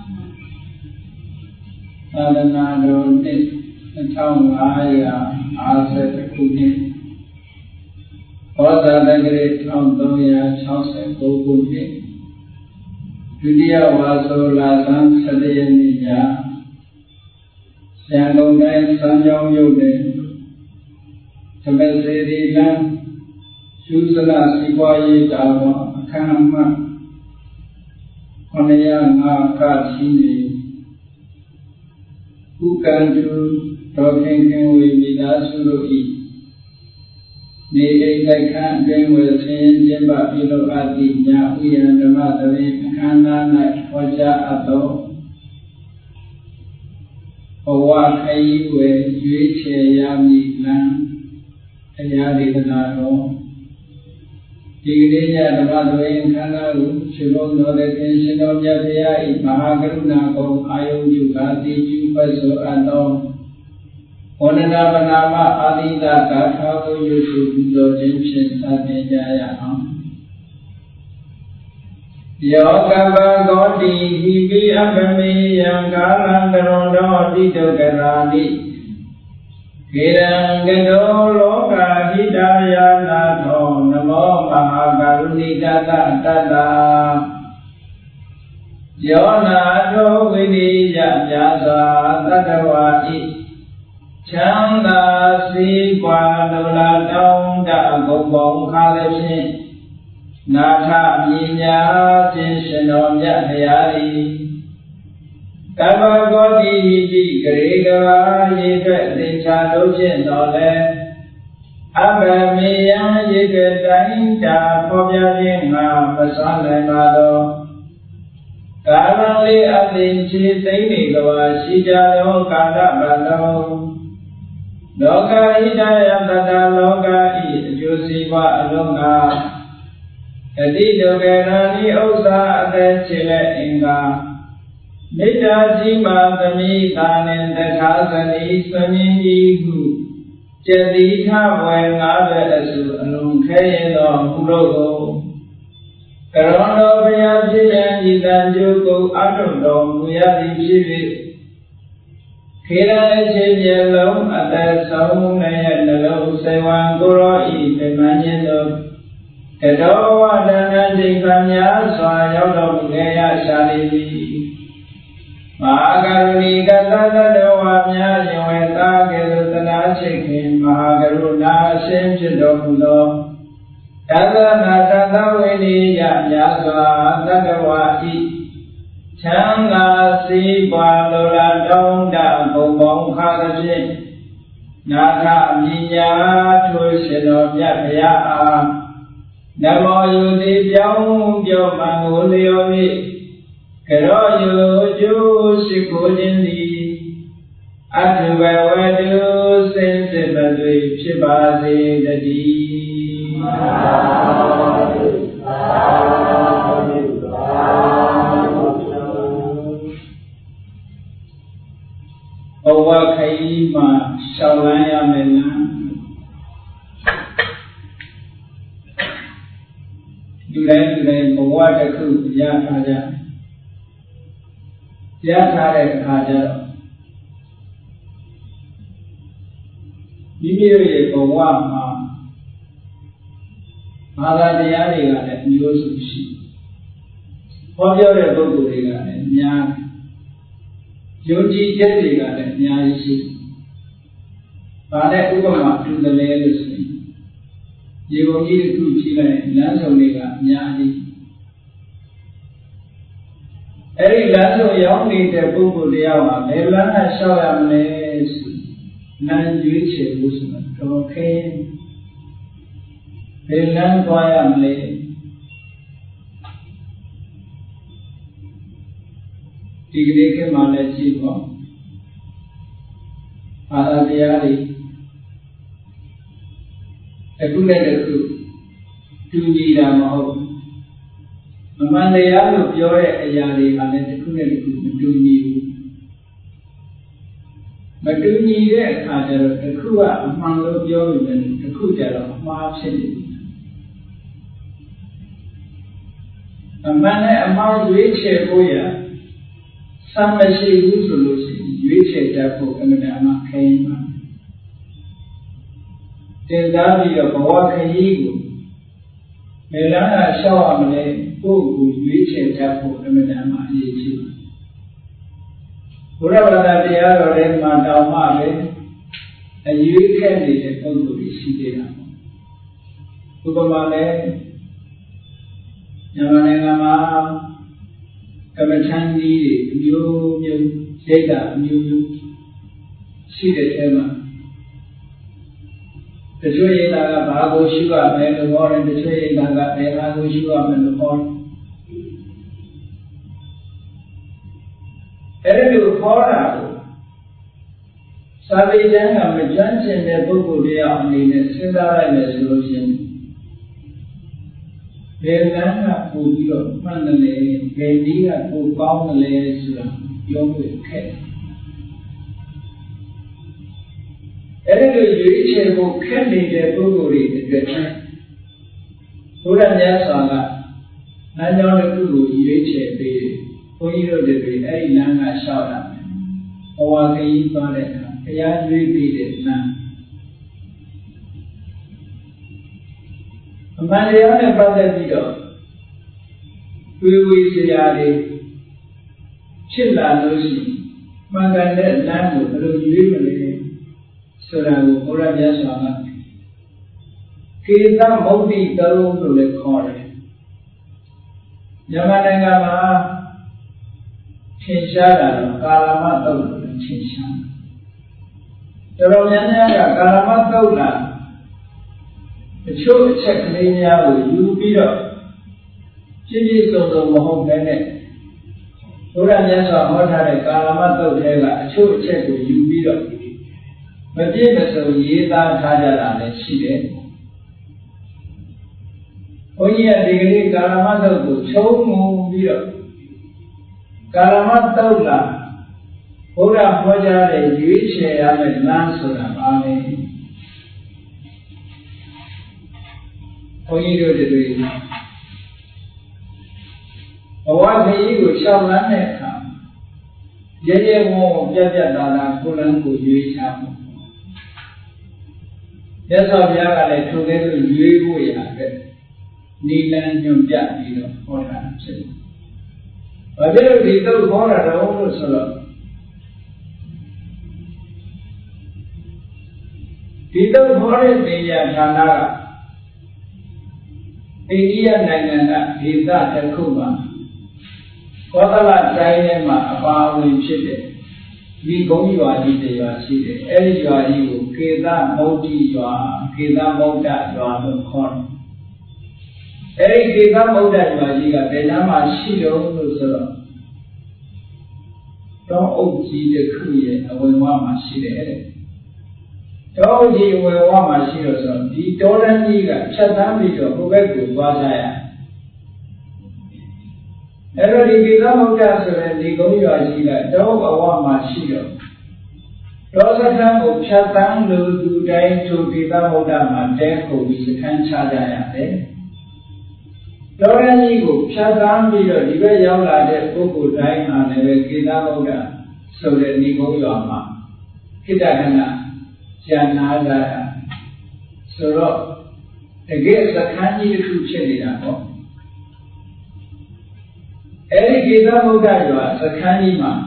သာသနာတော်နှစ်2550ခုနှစ်ဘောဇာတက္ကရာ1369ခုနှစ်ဒုတိယဝါဆိုလဆန်း17ရက်နေ့ညရန်ကုန်တိုင်းစမ်းချောင်းမြို့နယ်သမစေတီလမ်းကျူးစလစီပွားရေးတာဝန်အခမ်းအမှတ်905ကရှိနေဥက္ကံသူတော်ခင်ခင်ဝေမိသားစုတို့၏နေအိမ်တိုက်ခန်းအတွင်းဝယ်ဆင်းကျင်းပပြုလုပ်အပ်သည့်ညဥယျာဉ်ဓမ္မသဘင်အခမ်းအနား၌ဟောကြားအပ်သောဘဝခရီးဝယ်ရွေးချယ်ရမည်လမ်းတရားဒေသနာတော်ဒီကနေ့ညဓမ္မသဘင်အခမ်းအနားကိုရှင်ဘုန်းတော်သခင်ရှင်တော်မြတ်ဘုရား၏မဟာကရုဏာကုံအာယုပြုကာတိကျူပတ်ဆိုအပ်သောဝန္ဒနာပနာမအာသီတဂါထာကိုရွှေစုပူဇော်ခြင်းဖြင့်စတင်ကြရအောင်ယောကဗဂောတိဟိပိအပမေယံကာလံကရွန်တော်တိတုကရာတိခေရံကတောလောကဟိတယာနာထောနမောမဟာကရုဏိကတတတ္တာယောနာတောဝိနိယမြာသာတတ္တဝါဣချမ်းသာစီးပွားလိုလားတောင်းတဂုံပေါင်းခါလည်းဖြင့်နာထမြညာခြင်းရှင်တော်မြတ်တရားဤကဗ္ဗဂောတိဟိတိဂရေကဘာရေအတွက်သင်္ချာလို့ဖြင့်တော်လဲအဘမေယံရေကတိုင်းတာဖော်ပြခြင်းငါမစွမ်းနိုင်ပါသောကာလလေးအသင်ချေသိမ့်နေကဘာရှိကြသောကာလပတ်လုံးလောကဣဒယတတလောကဤအကျိုးစီးပွားအလုံးငါအတိဒုက္ခရာနိဥစ္စာအသက်ချေလက်အင်္ဂါမေတ္တာကြီးမာသမိသာနှင့်တခါသတိဆွမြင်ကြီးဟုကျတိထဝေငါးပဲအစုအလုံးခဲရင်သောမူလို့ကိုကရောတော်ဘုရားဖြစ်ရန်ဤတန်ကျိုးကိုအထုတော်မူရသည်ဖြစ်၍ခေရအခြေပြလုံးအသက်ဆုံးနဲ့နှလုံးစေဝံကိုရောဤပြမန်းခြင်းတို့ကတောဝဒနာစိတ်ကများစွာရောက်တော်မူခဲ့ရရှာလိမ့်မည်မဟာကရုဏီကတတ္တဝါများယဝေသာကဲ့သို့သနာချိတ်ခင်မဟာကရုဏာအရှင်ဖြစ်တော်မူသောတသနာတသဝိနိယများစွာတတ္တဝါဤချမ်းသာစီးပွားလိုလားတောင်းတဘုံပေါင်းခါသဖြင့်နာထမြညာထိုရှင်တော်မြတ်ဘုရားအားနမောယုတိပြောင်းပြောမှန်ကိုလျော်၍ကရောယုကျိုးရှိခိုးခြင်းသည်အထုဘဝတုစင်စစ်မသွေဖြစ်ပါစေတည်းဘဝခရီးမှာရှောင်လန်းရမယ်လားလူတိုင်းဘဝတစ်ခုရထားကြရထားတဲ့အခါကျတော့မိမိတို့ရဲ့ဘဝမှာဘာသာတရားတွေကလည်းမျိုးစုရှိဟောပြောတဲ့ပုဂ္ဂိုလ်တွေကလည်းအများယုံကြည်ချက်တွေကလည်းအများကြီးရှိဘာနဲ့ဥပမာတူတယ်လဲလို့ဆိုရင်ရေပုံကြီးတစ်ခုကြည့်လိုက်လမ်းဆောင်တွေကအများကြီးအဲ့ဒီလမ်းဆောင်ရောက်နေတဲ့ပုဂ္ဂိုလ်တရားမှာဘယ်လမ်းနဲ့လျှောက်ရမလဲဆိုလမ်းရွေးချယ်ဖို့ဆိုတာတော့ခဲဘယ်လမ်းသွားရမလဲဒီကနေ့ကမှလည်းကြည့်ပါဘာသာတရားတွေအခုနဲ့တခုတူညီတာမဟုတ်မမှန်တရားလို့ပြောတဲ့အရာတွေကလည်းတစ်ခုနဲ့တစ်ခုမတူညီဘူးမတူညီတဲ့အခါကျတော့တစ်ခုကအမှန်လို့ပြောလို့လည်းတစ်ခုကျတော့အမှားဖြစ်နေတယ်အမှန်နဲ့အမှားရွေးချယ်ဖို့ရ三没是无数路是越切在不跟他们开嘛，这大比要把我开一个，没让他小娃们嘞，不顾越切在不跟他们一起。不然话，大家要来嘛到嘛嘞，越开的嘞，不顾的是这样。不过嘛嘞，咱们那个嘛。咱们产地的牛谁的牛是的什么？这所以那个八个习惯没有好人，这所以那个没八个习惯没有好人。这就好了。沙皮人他们赚钱的不够的样，你呢？现在来的时候是。别人啊，不知道，反正嘞，别地啊，不高的嘞是吧？有会开。这个有些不看的这不够的这个，突然间说了，南疆的不够有些被，不知道这个哎两个少了，我可以说的，哎呀，有被的那。慢点的把它比较，微微是压的，吃烂东西，慢慢的烂路，它都越来越，虽然我忽然间说了，其他目的都来考虑，咱们那个嘛，天下的嘎拉嘛都能天下，这老年人家嘎拉嘛都了。就吃那家伙有比较，经济收入不好看的，突然间说好他的干了嘛都这个，就吃个有比较，没别的时候一旦他家拿来吃的，我也这个你干了嘛都不抽木比较，干了嘛都了，后来国家的有些也没难受了嘛的。我一个这对，我可以有小男的看，爷爷我别大大不能够约下我，这上边个来抽的是约不一样的，你能用别的好看是，我这个里头好了的我都说了，里头好的对呀，看那个。Indiaနိုင်ငံကဒေသတစ်ခုမှာကောသလတိုင်းထဲမှာအပါအဝင်ဖြစ်တဲ့ဒီဂုံးရွာကြီးတွေရွာရှိတယ်။အဲဒီရွာကြီးကိုကေသမုဒ္ဒိရွာကေသမုဒ္ဒရွာလို့ခေါ်တယ်။အဲဒီကေသမုဒ္ဒရွာကြီးကဘယ်နားမှာရှိတော့လို့ဆိုတော့တောအုပ်ကြီးတစ်ခုရဲ့အဝင်ဝမှာရှိတယ်တဲ့။တောကြီးဝယ်ဝမှာရှိတော့ဆိုဒီတောတန်းကြီးကဖြတ်သန်းပြီးတော့ဟိုဘက်ကိုသွားကြရအဲ့တော့ဒီကိသမုဒ္ဒဆိုတဲ့ဒီကုန်းရွာကြီးကတောအဝမှာရှိတော့တောစခန်းကိုဖြတ်သန်းလို့သူတိုင်းသူကိသမုဒ္ဒမှာတဲခုပြီးစခန်းချကြရတယ်တောတန်းကြီးကိုဖြတ်သန်းပြီးတော့ဒီဘက်ရောက်လာတဲ့ပုဂ္ဂိုလ်တိုင်းဟာလည်းကိသမုဒ္ဒဆိုတဲ့ဒီကုန်းရွာမှာခိတ္တခဏကျန်နာကြတာဆိုတော့တကယ်စခန်းကြီးတစ်ခုဖြစ်နေတာပေါ့အဲဒီကေသမုဒ္ဒရွာစခန်းကြီးမှာ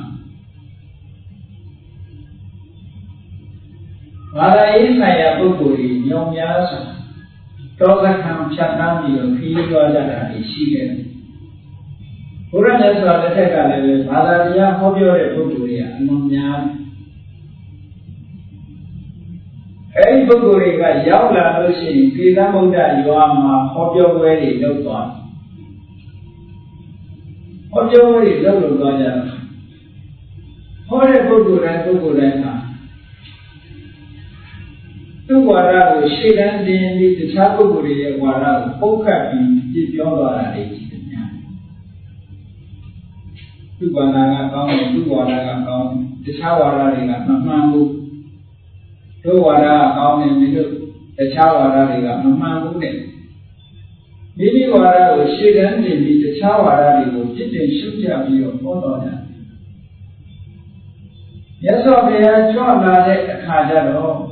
ဘာသာရေးဆိုင်ရာပုဂ္ဂိုလ်ကြီးညောင်များစွာတောစခန်းဖြတ်သန်းပြီးတော့ခရီးသွားကြတာရှိတယ်ဘုရားမြတ်စွာဘုရားလက်ကလည်းဘာသာတရားဟောပြောတဲ့ပုဂ္ဂိုလ်တွေကအလွန်များအဲဒီပုဂ္ဂိုလ်တွေကရောက်လာလို့ရှိရင်ကေသမုဒ္ဒရွာမှာဟောပြောပွဲတွေလုပ်သွားဟောပြောပွဲတွေလုပ်လို့သွားကြတယ်ဟောတဲ့ပုဂ္ဂိုလ်တိုင်းမှာသူ့ဝါဒကိုရှေ့တန်းတင်ပြီးတခြားပုဂ္ဂိုလ်တွေရဲ့ဝါဒကိုပုတ်ခတ်ပြီးပြပြောသွားတာတွေရှိတယ်များသူ့ဝါဒကကောင်းတယ်သူ့ဝါဒကကောင်းတယ်တခြားဝါဒတွေကမမှန်ဘူးတို့ဝါဒကကောင်းတယ်မြေတို့တခြားဝါဒတွေကမမှန်ဘူးတဲ့မိမိဝါဒကိုရှေ့တန်းတင်ပြီးတခြားဝါဒတွေကိုပြစ်တင်ရှုပ်ပြပြီးတော့ဟောတော်တယ် nhất so với cho là để khả ra đó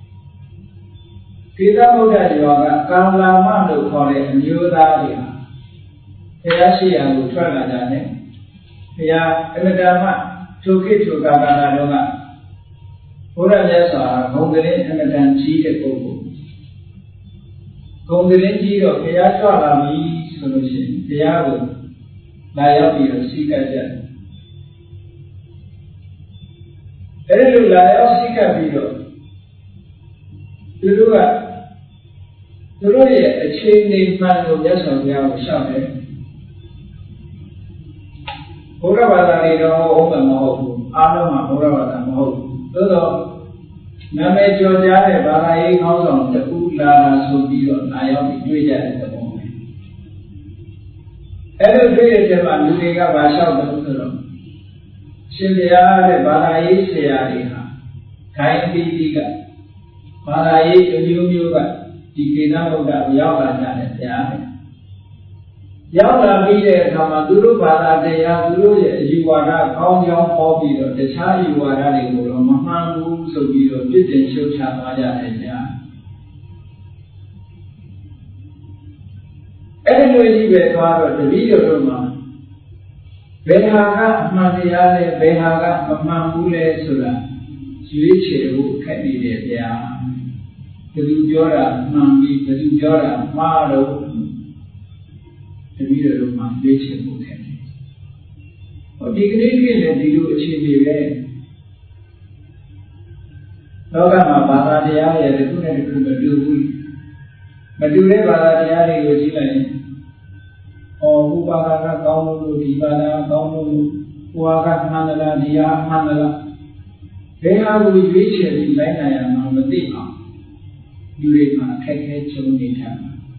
khi ta muốn đại yoga càng làm mà được khỏi để nhiều ta đi thì sẽ ăn được thoải mái ra đấy thì em đã mà chú khi chú cả là đâu mà bố ra nhất so không cái đấy em đã chỉ để cô không cái đấy chỉ rồi thì cho làm gì solution thì rồi lại ở bị xí cái gì thế lúc lại ở xí cái gì rồi từ lúc ấy trên nền mặt của nhất so với nhau sao đấy bố ra bà ta đi đâu ông bà mẫu alo mà bố ra bà ta mẫu tức là nằm ở chỗ giá để bà ta ấy không dòng tự là số đi rồi lại ở bị đuôi chạy được không này thế lúc đuôi chạy mà đuôi đi cả bà sao được rồi xin để bà ta ấy sẽ đi hả cái gì đi cả bà ta ấy nhiều cả thì khi nào ông đã giáo là nhà để giá giáo là bây giờ mà tu lúc bà ta để tu lúc yêu hòa ra không giống khó bị rồi để xa yêu hòa ra để rồi mà mang luôn số bị rồi biết đến siêu cha hóa ra để giá cái người đi về qua rồi thì bây giờ rồi mà về hàng á mà thì là về hàng á mà mang luôn lên rồi là duy trì vụ khách đi để giá từ giờ là mang đi từ giờ là mà đâu thì bây giờ rồi mà duy trì vụ khách ở đi cái này đi được chỉ đi về đó là mà bà ta đi ăn thì cũng này cũng được vui mà đưa đấy bà ta đi ăn thì rồi chỉ là cô bà ta cao luôn thì bà ta cao luôn qua các mang là đi ăn mang là thế hai người duy trì thì lấy này mà mình đi học đưa đấy mà khách chống đi thẳng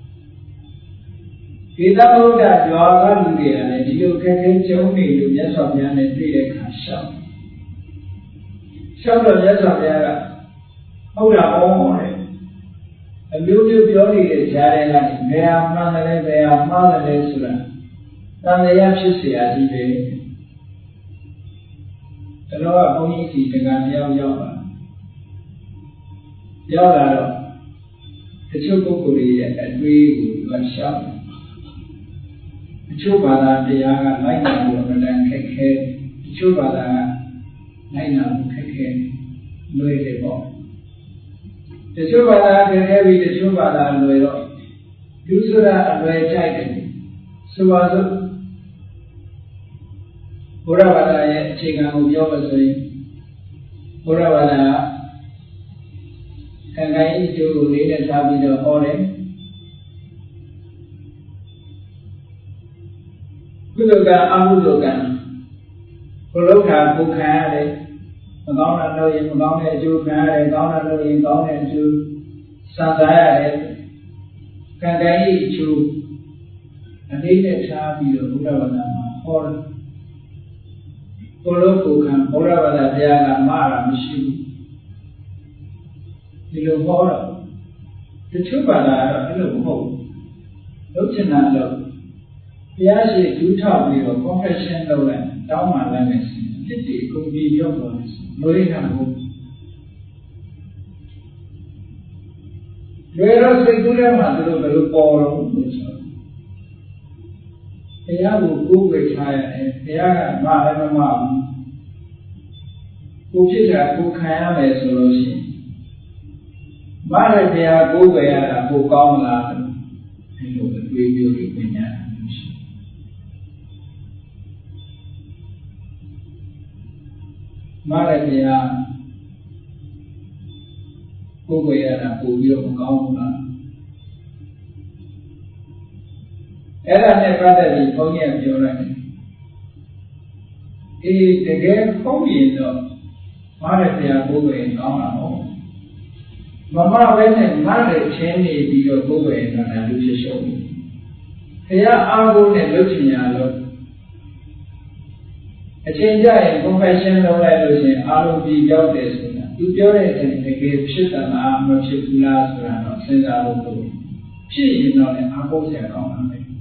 khi ta muốn đạt được cái điều này thì điều khách chống đi được nhất so với này thì để khả sao sau đó nhất so với là không là ổn đấy lưu biểu đi để trả lại là về mà là sura ta này áp sự sẽ gì vậy đó là không những gì từng ngày giao là đó cái chỗ của đi là duy của quan sát chỗ bà ta thì lại nào của mình đang khách chỗ bà ta lại nào khách nuôi để bỏ để chỗ bà ta cái vì để chỗ bà ta nuôi rồi thứ ra nuôi chạy đấy số bao giờ bố ra bà ta chỉ cần một giờ rồi bố ra bà ta cái ngày chỗ này là sao bây giờ họ đấy cứ được cả âm được cả có lúc nào cũng khá đấy mà có là nơi mà có này chưa khá đấy có là nơi có này chưa sao giá đấy cái chưa anh ấy để sao bây giờ cũng ra vào làm họ có lúc cũng khá có ra vào làm ra làm mà làm siêu thì lúc họ rồi thì trước bà là cái lúc họ lúc trên nào rồi giá trị chủ thọ vì ở confession đâu là đó mà là người thiết trị công ty trong rồi mới làm hộ rồi đó sẽ tu ra mà từ từ bỏ rồi thì giá của về khai thì giá mà lại mà cô chỉ là cô khai về solution mà lại thì cô về là cô con là thì lúc đó quy biểu được về nhà mà lại thì cô về là cô biểu của con làအဲ့ဒါနဲ့ပတ်သက်ပြီးဘုန်းကြီးပြောလိုက်တယ်အေးတကယ်ဟုတ်ရင်တော့မားတဲ့တရားကိုယ်ပဲကောင်းတာဟုတ်မမပဲနဲ့မားတဲ့ချင်းနေပြီးတော့ကိုယ်ပဲတော့လည်းလူဖြစ်ရှုံးတယ်တရားအားကိုးနဲ့လုပ်ချင်ရလို့အချိန်ကြရင် confession လုပ်လိုက်လို့ရှိရင်အားလုံးပြီးရောက်တယ်ဆိုတာသူပြောတဲ့အချိန်တကယ်ဖြစ်သလားမဖြစ်ဘူးလားဆိုတာတော့စဉ်းစားဖို့လိုဖြစ်ရင်တော့လည်းအားကိုးစရာကောင်းပါမယ်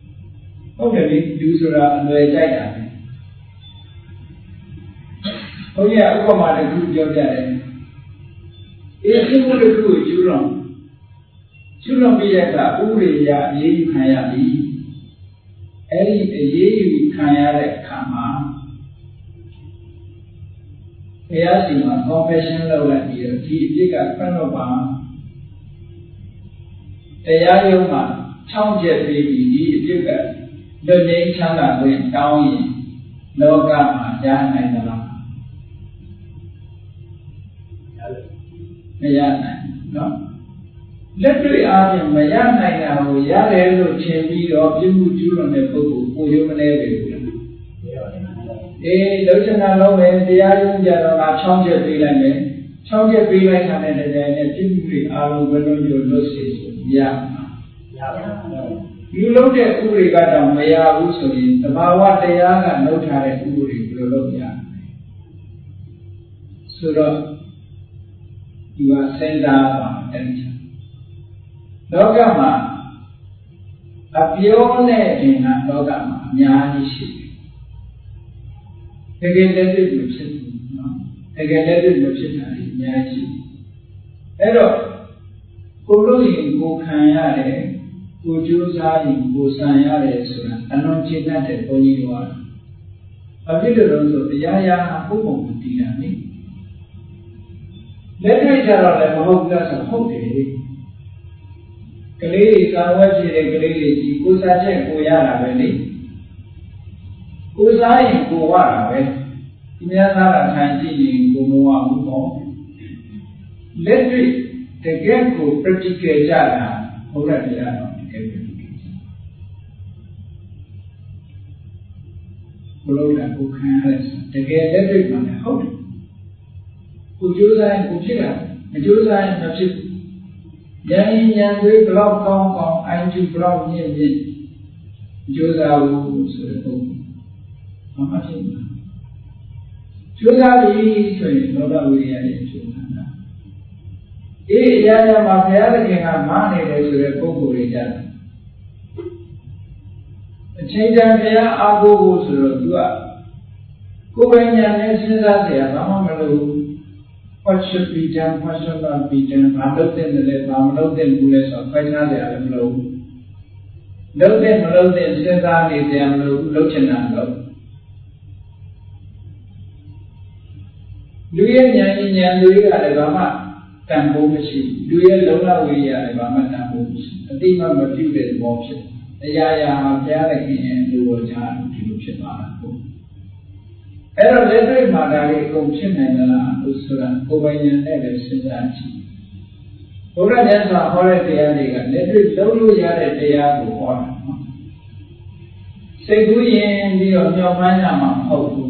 ဟုတ်တယ်လေလူဆိုတာအလွယ်ကြိုက်တာပဲဟဘုန်းကြီးကဥပမာတစ်ခုပြောပြတယ်အေးစိတ်တစ်ခုကိုကျူးလွန်ပြီးတဲ့အခါဥပဒေအရအေးအေးခံရပြီအဲ့ဒီအေးအေးခံရတဲ့အခါမှာဘုရားရှင်က confession လုပ်လိုက်ပြီးတော့ဒီအဖြစ်ကဖတ်တော့ပါတရားရုံးမှာ6ချက်ပြီးပြီးဒီအဖြစ်ကလွတ်ငြိမ်းချမ်းသာခွင့်တောင်းရင်လောကမှာရနိုင်သလားမရနိုင်နော်လက်တွေ့အားဖြင့်မရနိုင်တာကိုရတယ်လို့ထင်ပြီးတော့ပြုမှုကျူးလွန်တဲ့ပုဂ္ဂိုလ်ကိုရုံးမလဲပဲဘူးလားလုံချင်တာလုံးပဲတရားရုံးကြတော့6ချက်ပေးလိုက်မယ်6ချက်ပေးလိုက်တာနဲ့တကယ်နဲ့ပြုမှုတွေအားလုံးဘယ်လိုမျိုးလုပ်စေဆိုရမှာရပါဘူးလူလုံးတဲ့ဥပဒေကတော့မရဘူးဆိုရင်သဘာဝတရားကနှုတ်ထားတဲ့ဥပဒေဘယ်လိုလုပ်ရမလဲဆိုတော့ဒီကစဉ်းစားပါအဲ့ဒီလောကမှာအပြောနဲ့တင်တာလောကမှာအများကြီးရှိတယ်တကယ်လက်တွေ့မဖြစ်ဘူးနော်တကယ်လက်တွေ့မဖြစ်တာအများကြီးအဲ့တော့ကိုလို့ရင်ကိုခံရတယ်ကိုကြိုးစားရင်ကိုဆံရတယ်ဆိုတာအလွန်ကျေနပ်တဲ့ဘုန်းကြီးတော်အဖြစ်လို့ဆိုတရားရာပုဂ္ဂိုလ်ကိုတည်တာနိလက်တွေ့ကြတော့လည်းမဟုတ်ဘူးလားဆိုဟုတ်တယ်ကလေးတွေကာဝတ်ဖြစ်တဲ့ကလေးတွေကြီးကိုစားချက်ကိုရတာပဲလေကိုစားရင်ကိုဝတာပဲဒီများသားကခံကြည့်ရင်ကိုမဝဘူးပေါ့လက်တွေ့တကယ်ကို practical ကြတာဘုရားတရားတော်တကယ်ပဲဘလို့လဲကိုခံရတယ်တကယ်လက်တွေ့မှလည်းဟုတ်တယ်ကိုကြိုးစားရင်ကိုဖြစ်တာမကြိုးစားရင်မဖြစ်ဘူးဉာဏ်ဉာဏ်တွေဘလောက်ကောင်းကောင်းအိုင်ကျူဘလောက်မြင့်မြင့်ကြိုးစားဖို့ဆိုတဲ့ပုံမမှတ်ဖြစ်ဘူးကြိုးစားပြီဆိုရင်လောဘဝိရိယနဲ့ကြိုးစားတာအေးအရာရာမှာဘုရားသခင်ကမနေတယ်ဆိုတဲ့ပုံကိုယ်တွေကြတယ်အချိန်တန်ဘုရားအားကိုးဖို့ဆိုတော့သူကကိုယ်ပိုင်ဉာဏ်နဲ့စဉ်းစားเสียဘာမှမလုပ်ဘူးWhat should be done, what should not be done, ဘာလုပ်တဲ့လဲဘာမလုပ်တဲ့ဘူးလဲဆိုတော့ဖိုင်နာတယ်လည်းမလုပ်ဘူးလုပ်တဲ့မလုပ်တဲ့စဉ်းစားနေကြမလို့လုပ်ချင်တာလုပ်လူရဲ့ဉာဏ်ဉာဏ်တွေကလည်းဘာမှတန်ဖိုးမရှိဘူးလူရဲ့လုံလဝိရိယလည်းဘာမှတန်ဖိုးမရှိအတိမမပြုတဲ့သဘောဖြစ်တရားရာမှာဘုရားသခင်ရဲ့လူတော်ကြားဒီလိုဖြစ်သွားတာပေါ့အဲ့တော့လက်တွေ့မှာဒါလေးအကုန်ဖြစ်နိုင်သလားလို့ဆိုတာကိုယ်ပိုင်ဉာဏ်နဲ့လည်းစဉ်းစားကြည့်ဘုရားမြတ်စွာဟောတဲ့တရားတွေကလက်တွေ့လုံးလို့ရတဲ့တရားကိုဟောတာနော်စိတ်ကူးရင်ပြီးတော့မျှော်မှန်းရမှာမဟုတ်ဘူး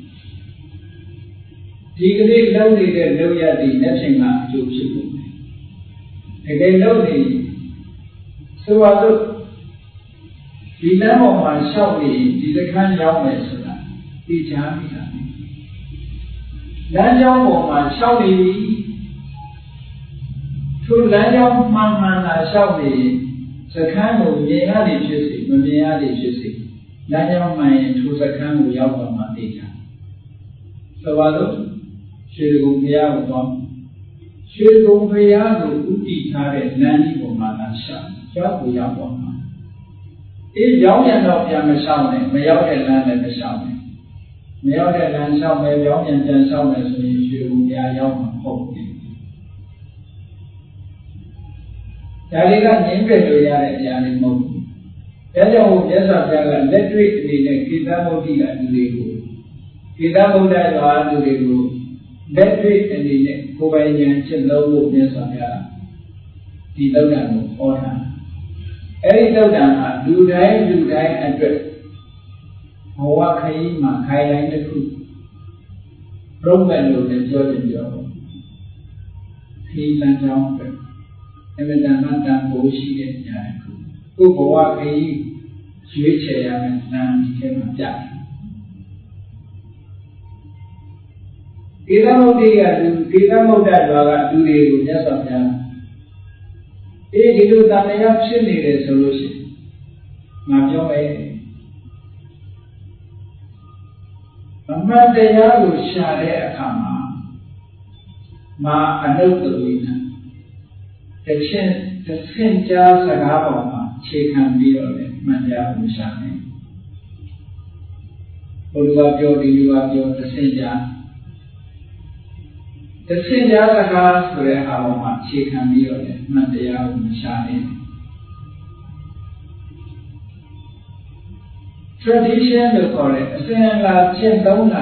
ဒီကလေးလုံးနေတဲ့လုံးရတဲ့လက်ဖြင့်ကအကျိုးဖြစ်ဖို့တကယ်လုံးနေဆိုပါတော့ဒီလမ်းပေါ်မှာရှောက်နေဒီစခန်းရောက်မယ်ဆိုတာသိချာမိတာလမ်းကြောင်းပေါ်မှာရှောက်နေပြီထိုလမ်းကြောင်းမှန်မှန်သာရှောက်နေစခန်းကိုမြင်ရသည်ဖြစ်စေမမြင်ရသည်ဖြစ်စေလမ်းကြောင်းမှန်ရင်ထိုစခန်းကိုရောက်တော့မှသိချာဆိုပါတော့ရွှေကုံဘုရားကိုတော့ရွှေကုံဘုရားကိုဥတည်ထားတဲ့လမ်းကြီးပေါ်မှာသာရှောက်ရောက်ကိုရောက်တော့မှအေးရောက်ရင်တော့ပြန်မရှောက်နဲ့မရောက်တဲ့လမ်းလည်းမရှောက်နဲ့မရောက်တဲ့လမ်းလျှောက်မယ်ကြောင်းပြန်လျှောက်မယ်ဆိုရင်ရွှေဘူများရောက်မှာဟုတ်တယ်ဒါတွေကငြင်းပယ်လို့ရတဲ့အရာတွေမဟုတ်ဘူးဒါကြောင့်မြတ်စွာဘုရားကလက်တွေ့အနေနဲ့ကိတ္တမုဒ္ဒိကလူတွေကိုကိတ္တမုဒ္ဒိရွာလူတွေကိုလက်တွေ့အနေနဲ့ကိုယ်ပိုင်ဉာဏ်ချက်လုံးလို့မြတ်စွာဘုရားဒီသုဒ္ဓံကိုဟောတာအဲ့ဒီသုဒ္ဓံကလူတိုင်းအတွက်ဘဝခရီးမှာခိုင်တိုင်းတစ်ခုရုံးမဲ့လို့လည်းပြောတယ်ပြောခရီးလမ်းကြောင်းပဲအမှန်တန်တန်ပိုးရှိတဲ့ညာတစ်ခုကိုဘဝခရီးရွေးချယ်ရမယ်နာမ်ဒီထဲမှာပြတယ်ကေတမုဒ္ဒိကလူကေတမုဒ္ဒရွာကလူတွေကိုမြတ်စွာဘုရားအေးဒီလိုတန်လျာဖြစ်နေတယ်ဆိုလို့ရှိရင်ငါပြောမယ် man de ya lu sha de akama ma anut we na the sin ja saga ba ma che kan pi ro le man ja lu sha ne Uluwa pyo di luwa pyo the sin ja saga so de ha ba ma che kan pi ro le man ja lu sha ne tradition လို့ခေါ်တဲ့အစဉ်အလာကျင့်သုံးလာ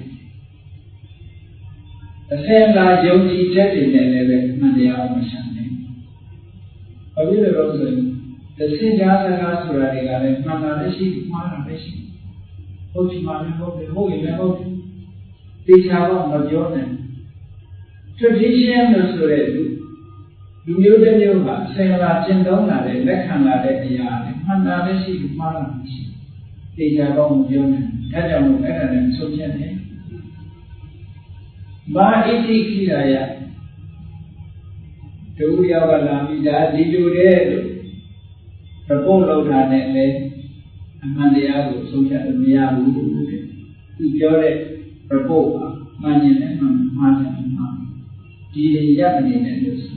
တဲ့အစဉ်အလာယုံကြည်ချက်တွေနဲ့လည်းပဲမှန်တရားကိုမရှာနိုင်။ဘာဖြစ်လို့လဲဆိုရင်သင်ကြားစကားဆိုတာတွေကလည်းမှန်တာလည်းရှိမှားတာလည်းရှိ။ဟုတ်ချင်မှလည်းဟုတ်တယ်ဟုတ်ရင်လည်းဟုတ်တယ်။တေချာတော့မပြောနိုင်။ tradition လို့ဆိုတဲ့လူမျိုးတစ်မျိုးကအစဉ်အလာကျင့်သုံးလာတဲ့လက်ခံလာတဲ့အရာလည်းမှန်တာလည်းရှိမှားတာလည်းရှိ။တေချာတော့မပြောနိုင်။ဒါကြောင့်မို့အဲ့ဒါလည်းဆုံးဖြတ်နေမာဣတိခိရာယဒုတိယကလာပြီးဒါဒီလိုတဲ့လို့ပပုတ်လောက်တာနဲ့လည်းအမှန်တရားကိုဆုံးဖြတ်လို့မရဘူးတဲ့သူပြောတဲ့ပပုတ်ကမှန်ရင်လည်းမှားတယ်မှားဒီရရမနေနဲ့လို့ဆို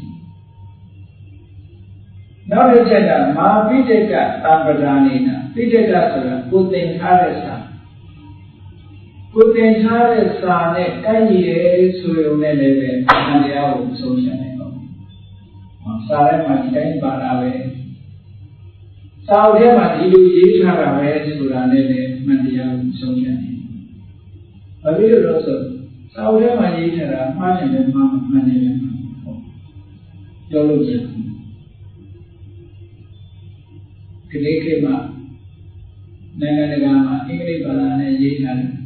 နောက်တစ်ချက်ကမာပိဋကသံပဒာနေနာပိဋကဆိုတာကိုသင်ထားတဲ့စာကိုသင်ထားတဲ့စာနဲ့ကိုက်ညီတယ်ဆိုရုံနဲ့လည်းပဲအမှန်တရားကိုဆုံးဖြတ်နိုင်တော့စာထဲမှာဒီတိုင်းပါတာပဲစာအုပ်ထဲမှာဒီလိုရေးထားတာပဲဆိုတာနဲ့လည်းအမှန်တရားကိုဆုံးဖြတ်နိုင်ဘာဖြစ်လို့လဲဆိုစာအုပ်ထဲမှာရေးထားတာမှားတယ်လည်းမှားမှန်တယ်လည်းမှားဟုတ်ပြောလို့ရတယ်ဒီနေ့ခေတ်မှာနိုင်ငံတကာမှာအင်္ဂလိပ်ဘာသာနဲ့ရေးထားတယ်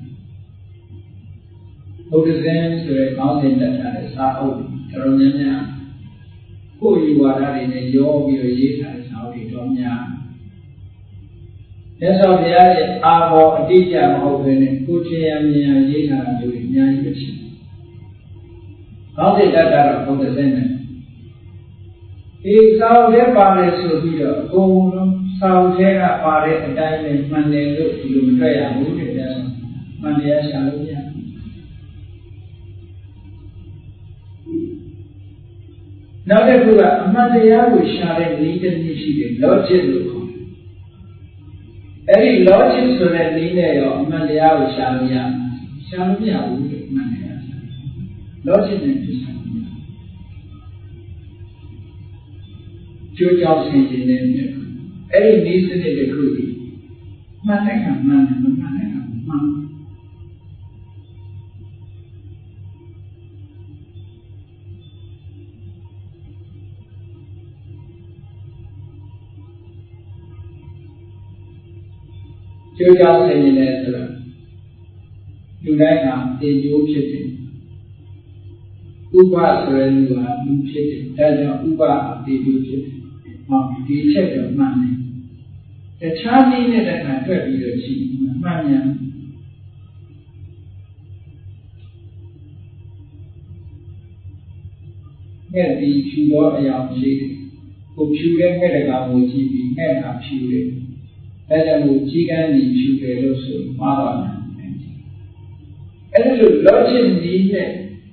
ဘုဒ္ဓဇင်ဆိုတဲ့ခေါင်းစဉ်တက်ထားတဲ့စာအုပ်တော်တော်များများကိုယ်ယူဝါဒတွေနဲ့ရောပြီးတော့ရေးထားတဲ့စာအုပ်တွေတော်များမြတ်စွာဘုရားရဲ့အာဘောအတိအကျမဟုတ်ဘဲနဲ့ကိုယ်ချင်ရမြင်ရရေးထားတာမျိုးတွေအများကြီးပဲရှိတယ်။ခေါင်းစဉ်တက်တာတော့ဘုဒ္ဓဇင်နဲ့ဒီစာအုပ်ထဲပါတယ်ဆိုပြီးတော့အကုန်လုံးစာအုပ်ထဲကပါတဲ့အတိုင်းနဲ့မှန်တယ်လို့ဒီလိုမတွေ့ရဘူးတဲ့ဒါဆိုမှန်တရားရှာလို့မရဘူးနောက်တစ်ခုကအမှန်တရားကိုရှာတဲ့နည်းတစ်နည်းရှိတယ် logic လို့ခေါ်တယ်။အဲဒီ logic ဆိုတဲ့နည်းနဲ့ရောအမှန်တရားကိုရှာလို့ရမှာရှာလို့မရဘူးလေအမှန်တရားရှာ logic နဲ့ပြရှာလို့မရဘူး။ကြိုးကြောင်ဆင်ခြင်တဲ့မြတ်အဲ့ဒီနည်းစနစ်တစ်ခုကြီးမှန်တဲ့ကမှန်တယ်မမှန်တဲ့ကမှန်ကျိုးကြောင့်ဆင်ခြင်တယ်ဆိုတော့လူတိုင်းဟာတေကျိုးဖြစ်တယ်ဥပဆိုတဲ့လူဟာလူဖြစ်တယ်ဒါကြောင့်ဥပဟာတေကျိုးဖြစ်တယ်ဟောဒီချက်တော့မှန်တယ်တခြားနည်းနဲ့တခါတွေ့ပြီးတော့ရှိမှန်မြန်ငှက်ဒီဖြူတော့အရာရှိတယ်ကိုဖြူတဲ့ငှက်တကောင်ကိုကြည့်ပြီးငှက်ဟာဖြူတယ်ဒါကြောင့်မို့ကြီးကန်းကြီးဖြူတယ်လို့ဆိုမှားပါမယ်အဲ့ဒီလို logic နည်းနဲ့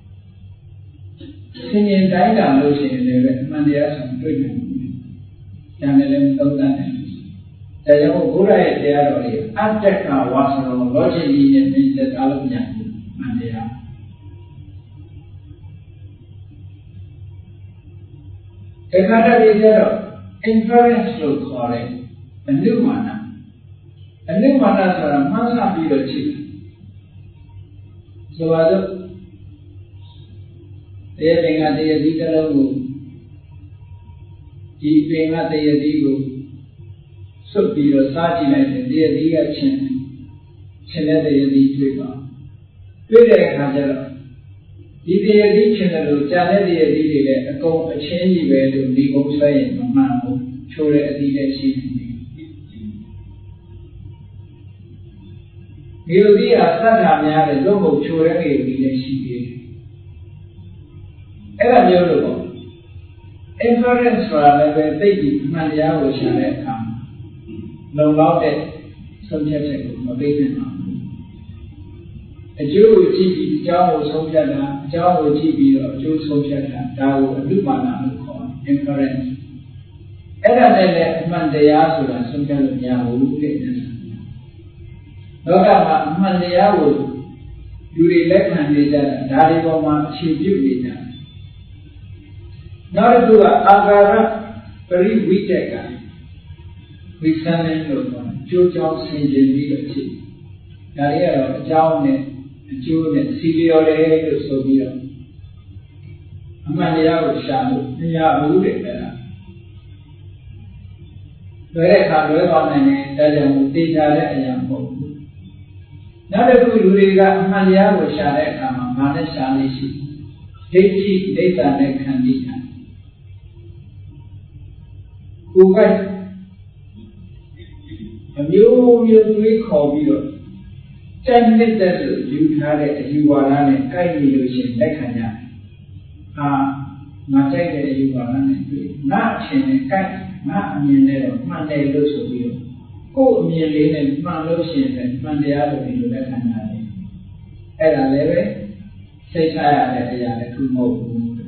ဆင်ញင်တိုင်းတာလို့ရှိရင်လည်းအမှန်တရားဆိုတွေ့နိုင်တယ်။ဉာဏ်နဲ့လည်းသုံးသပ်နိုင်တယ်။ဒါကြောင့်ဘုရားရဲ့တရားတော်တွေအတ္တကဝါစရော logic နည်းနဲ့သင်ကြားလို့မရဘူး။မှန်တရား။ဒီခါတည်းကျတော့ inference လို့ခေါ်တဲ့အနုမာနဆိုတာမှန်းဆပြီးတော့ရှိတယ်။ဆိုပါတော့တရားပင်ကတရားဒီတစ်လုံးကိုဒီပင်ကတရားဒီကိုစွတ်ပြီးတော့စားကြည့်လိုက်တယ်တရားဒီကချင်းတဲ့တရားဒီတွေ့ပါတွေ့တဲ့အခါကျတော့ဒီတရားဒီချင်းတယ်လို့ကြာတဲ့တရားဒီတွေလည်းအကုန်အချင်းကြီးပဲလို့ဒီကုန်းဆွဲရင်မမှန်ဘူးချိုးတဲ့အသီးလည်းရှိတယ်ဒီလိုဒီဟာစက်တာများတယ်လုံးကိုချိုးတဲ့နေပြီးလည်းရှိသေးတယ်အဲ့ဒါမျိုးလို့ပေါ့ inference ဆိုတာလည်းပဲသိပြီးအမှန်တရားကိုရှာတဲ့အခါလုံလောက်တဲ့ဆုံးဖြတ်ချက်ကိုမပေးနိုင်ပါဘူးအကျိုးကိုကြည့်ပြီးအကြောင်းကိုဆုံးဖြတ်တာအကြောင်းကိုကြည့်ပြီးတော့အကျိုးဆုံးဖြတ်တာဒါကိုအနုပါဒလို့ခေါ်တယ် inference အဲ့ဒါနဲ့လည်းအမှန်တရားဆိုတာဆုံးဖြတ်လို့မရဘူးတဲ့လောကမှာအမှန်တရားကိုလူတွေလက်ခံနေကြတာဒါတွေပေါ်မှာအခြေပြုနေကြတယ်နောက်တစ်ခုကအာဂါရပရိဝိတက်ကဝိသန္နလို့ခေါ်တယ်ကျိုးကြောင်းဆင်ခြင်ပြီးတော့ဖြစ်ဒါတွေကတော့အကြောင်းနဲ့အကျိုးနဲ့စီလျော်တယ်လို့ဆိုပြီးတော့အမှန်တရားကိုရှာလို့မရဘူးတဲ့အဲ့ဒါလွယ်တဲ့အခါလွယ်သွားနိုင်တယ်ဒါကြောင့်သိကြတဲ့အရာမဟုတ်ဘူးနောက်တစ်ခုလူတွေကအမှန်တရားကိုရှာတဲ့အခါမှာဘာနဲ့ရှာလို့ရှိဒိဋ္ဌိဒိဋ္ဌာနဲ့ခန္တီတာကိုယ်ကအမျိုးမျိုးတွေးခေါ်ပြီးတော့ကြိုက်နေတဲ့လို့ယူထားတဲ့အယူဝါဒနဲ့ကိုက်နေလို့ရှိရင်လက်ခံကြတယ်။ငါကြိုက်တဲ့အယူဝါဒနဲ့တွေ့ငါအချင်းနဲ့ကိုက်ငါအမြင်နဲ့တော့မှန်တယ်လို့ဆိုပြီးတော့ကိုယ့်အမြင်လေးနဲ့မှန်လို့ရှိရင်လည်းမှန်တရားလို့ဒီလိုလက်ခံရတယ်။အဲ့ဒါလည်းပဲစိတ်ချရတဲ့တရားတစ်ခုမဟုတ်ဘူး။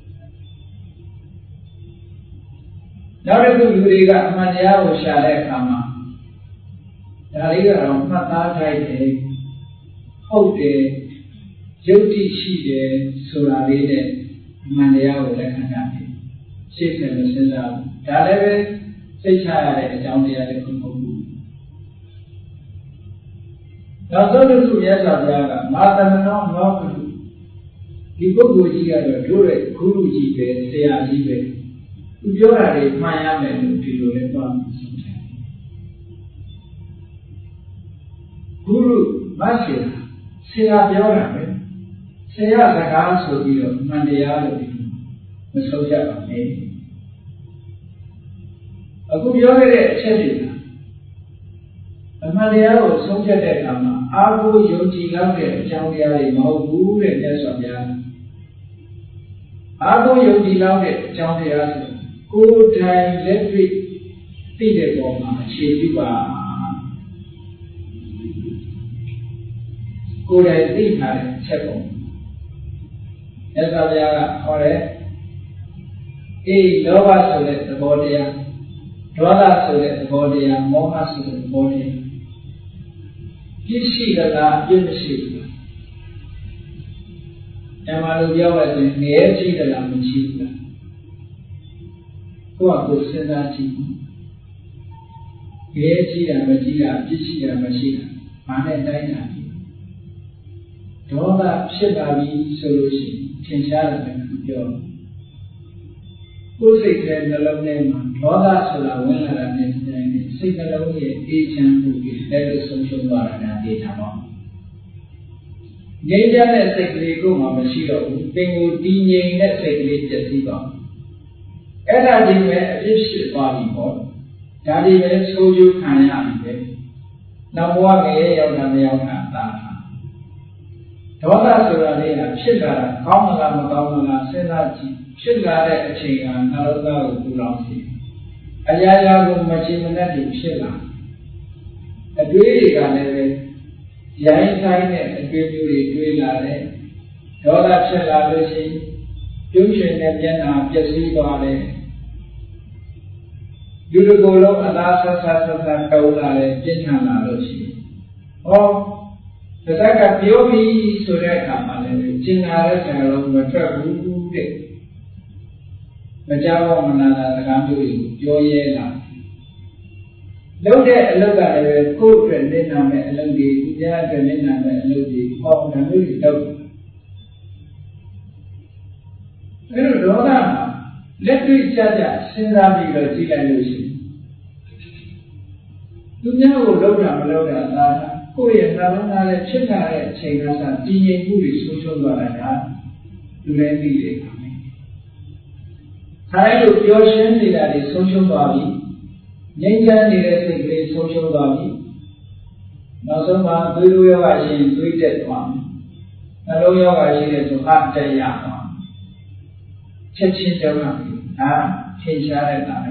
နောက်တစ်ခုလူတွေကအမှန်တရားကိုရှာတဲ့အခါမှာဒါလေးကတော့မှတ်သားထိုက်တယ်ဟုတ်တယ်ယုတ်တိရှိတယ်ဆိုတာလေးနဲ့အမှန်တရားကိုလက်ခံတာဖြစ်ရှင်းတယ်လို့စဉ်းစားဘူးဒါလည်းပဲစိတ်ချရတဲ့အကြောင်းတရားတစ်ခုမဟုတ်ဘူးနောက်ဆုံးတစ်ခုမြတ်စွာဘုရားကမာတမနောမောကတုဒီပုဂ္ဂိုလ်ကြီးကတော့တို့ရဲ့ဂုရုကြီးပဲဆရာကြီးပဲသူပြောတာတွေမှန်ရမယ်လို့ဒီလိုလဲပြောမှာဆုံးဖြတ်ဂုရုမဆေရာဆရာပြောတာပဲဆရာစကားဆိုပြီးတော့မှန်တရားလို့ဒီမဆုံးဖြတ်ပါနဲ့အခုပြောခဲ့တဲ့အချက်တွေကအမှန်တရားကိုဆုံးဖြတ်တဲ့အခါမှာအာဟုယုံကြည်လောက်တဲ့အကြောင်းတရားတွေမဟုတ်ဘူးတဲ့မြတ်စွာဘုရားအာဟုယုံကြည်လောက်တဲ့အကြောင်းတရားဆိုကိုယ်တိုင်လက်တွေ့သိတဲ့ပုံမှာအခြေပြုပါကိုယ်တိုင်သိထားတဲ့အချက်ပုံမြတ်စွာဘုရားကဟောတယ်အေးလောဘဆိုတဲ့သဘောတရားဒေါသဆိုတဲ့သဘောတရားမောဟဆိုတဲ့သဘောတရားပြည့်ရှိသလားပြည့်မရှိဘူးလားဓမ္မလိုပြောပါဆိုရင်ငရဲရှိသလားမရှိဘူးလားကိုယ့်အကိုစဉ်းစားကြည့်ငရဲရှိတာမရှိတာပြည့်ရှိတာမရှိတာဘာနဲ့တိုင်းတာလဲဒေါသဖြစ်လာပြီဆိုလို့ရှိရင်ထင်ရှားတယ်လို့ပြောကိုယ်စိတ်ထဲနှလုံးထဲမှာဒေါသဆိုတာဝင်လာတာနဲ့စိတ်နှလုံးရဲ့အေးချမ်းမှုတွေလက်လို့ဆုံးရှုံးသွားတာဒေတာပေါ့ငြိမ်းချမ်းတဲ့စိတ်ကလေးကိုမှမရှိတော့ဘူးပင်ကိုတည်ငြိမ်တဲ့စိတ်ကလေးပြည့်စည်သွားအဲ့ဒါဒီမဲ့အဖြစ်ဖြစ်သွားပြီပေါ့ဒါဒီပဲဆိုးကျိုးခံရပြီပဲနောက်ဘဝငရဲရောက်တာမရောက်တာသာဒေါသဆိုတာလေးကဖြစ်လာတာကောင်းမလားမကောင်းဘူးလားစဉ်းစားကြည့်ဖြစ်လာတဲ့အချိန်ကနှလုံးသားကိုပူလောင်စေအရာရာကိုမချင်မနဲ့ဖြစ်လာအတွေးတွေကလည်းပဲရိုင်းဆိုင်တဲ့အတွေးမျိုးတွေတွေးလာတယ်ဒေါသဖြစ်လာလို့ရှိရင်ပြုံးရှင်တဲ့မျက်နှာပျက်စီးသွားတယ်လူတစ်ကိုယ်လုံးအလားဆက်တုံးလာတယ်ပြင်းထန်လာလို့ရှိရင်ဟောဒါကပြောပြီးဆိုတဲ့အခါမှာလည်းကျင်နာတဲ့ဆရာလုံးမထွက်ဘူးတဲ့မကြောက်မနာတာစကားမျိုးတွေပြောရဲလာလုပ်တဲ့အလုပ်ကလည်းကိုယ့်အတွက်နေနာမဲ့အလုပ်တွေသူများအတွက်နေနာမဲ့အလုပ်တွေဟောဒါမျိုးတွေလုပ်အဲ့လိုဒေါသမှာလက်တွေ့ကြကြစဉ်းစားပြီးတော့ကြည့်လိုက်လို့ရှိရင်သူများကိုလုပ်တာမလုပ်တာသာကိုယ့်ရဲ့နှလုံးသားနဲ့ဖြစ်လာတဲ့အချိန်ကစတည်ငြိမ်မှုတွေဆုံးရှုံးသွားတာကလူလည်းသိတယ်ခါတိုင်းလိုပျော်ရွှင်နေတာတွေဆုံးရှုံးသွားပြီငြိမ်းချမ်းနေတဲ့စိတ်ကလေးဆုံးရှုံးသွားပြီနောက်ဆုံးမှာသွေးလိုယောဂရှိရင်သွေးတက်သွားမယ်နှလုံးယောဂရှိတဲ့ဆိုအတက်ရသွားချက်ချင်းကြောက်ရပြီဒါထင်ရှားတဲ့တာက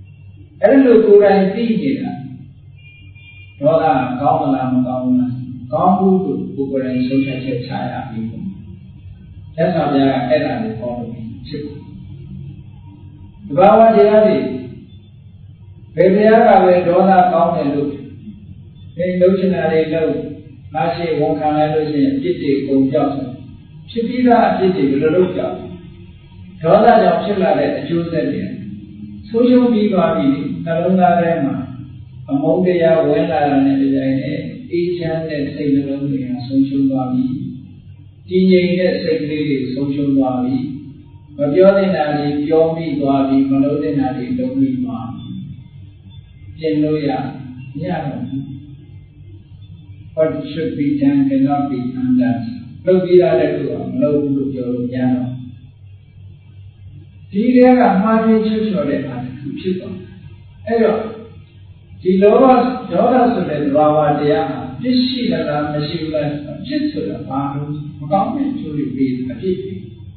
အဲ့လိုကိုယ်တိုင်သိနေတာဒေါသကောင်းမလားမကောင်းဘူးလားကောင်းမှုကိုကိုယ်ကိုယ်တိုင်ဆုံးဖြတ်ချက်ချရပြီပေါ့။သက်ဆောင်များကအဲ့ဒါကိုပေါ်လို့ဖြစ်တယ်။ဒီဘာဝတရားတွေဘယ်တရားကပဲဒေါသကောင်းတယ်လို့ဒီလုံးချင်တာတွေလို့ငါရှိဝန်ခံလိုက်လို့ရှိရင်အပြစ်တွေကုန်ပြောက်တယ်။ဖြစ်ပြီးသားအပြစ်တွေဘယ်လိုလုပ်ကြောက်ဒေါသကြောင့်ဖြစ်လာတဲ့အကျိုးဆက်တွေဆိုးရှုံးပြီးသွားပြီနှလုံးသားထဲမှာအမုန်းတရားဝင်လာတဲ့နေရာနဲ့အေးချမ်းတဲ့စိတ်နှလုံးတွေကဆုံးရှုံးသွားပြီတည်ငြိမ်တဲ့စိတ်ကလေးတွေဆုံးရှုံးသွားပြီမပြောတဲ့နာတွေပြောပြီးသွားပြီမလုပ်တဲ့နာတွေလုပ်ပြီးသွားပြင်လို့ရတော့ဘူး What should be done cannot be undone လုပ်ပြီးသားတဲ့သူကမလုပ်ဘူးလို့ပြောလို့မရတော့ဒီထဲကမှားခြင်းချွတ်ချော်တဲ့အားတစ်ခုဖြစ်သွားအဲ့တော့ဒီလောဘဒေါသဆိုတဲ့သဘာဝတရားဟာပြစ်ရှိလားမရှိဘူးလားပြစ်ဆိုတာဘာလို့မကောင်းတဲ့ကျိုးတွေပြီးအပြစ်တွေ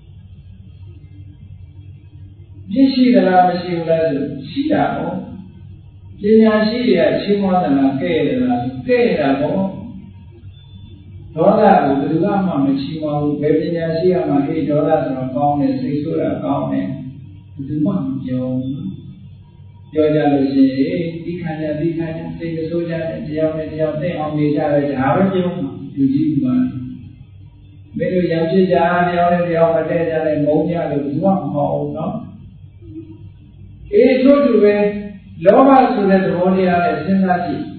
ပြစ်ရှိလားမရှိဘူးလားဆိုရှိတာပေါ့ပညာရှိတွေကရှင်းမသလားကဲ့ရလားကဲ့ရတာပေါ့ဒေါသကိုဘယ်သူမှမချီးမွမ်းဘူးဘယ်ပညာရှိကမှအေးဒေါသဆိုတာကောင်းတယ်စိတ်ဆိုးတာကောင်းတယ်ဘယ်သူမှမပြောပြောကြလို့ရှိရင်ဒီခန္ဓာစိတ်မဆိုးကြတဲ့တရားနဲ့တရားသိအောင်နေကြတယ်ဒါပဲပြောမှာလူကြီးမှာမင်းတို့ရံဖြစ်ကြတရားနဲ့တရားမတည့်ကြတဲ့မုန်းကြလို့ဘူးမှမဟုတ်ဘူးနော်အေးတို့တူပဲလောဘဆိုတဲ့သဘောတရားနဲ့စဉ်းစားကြည့်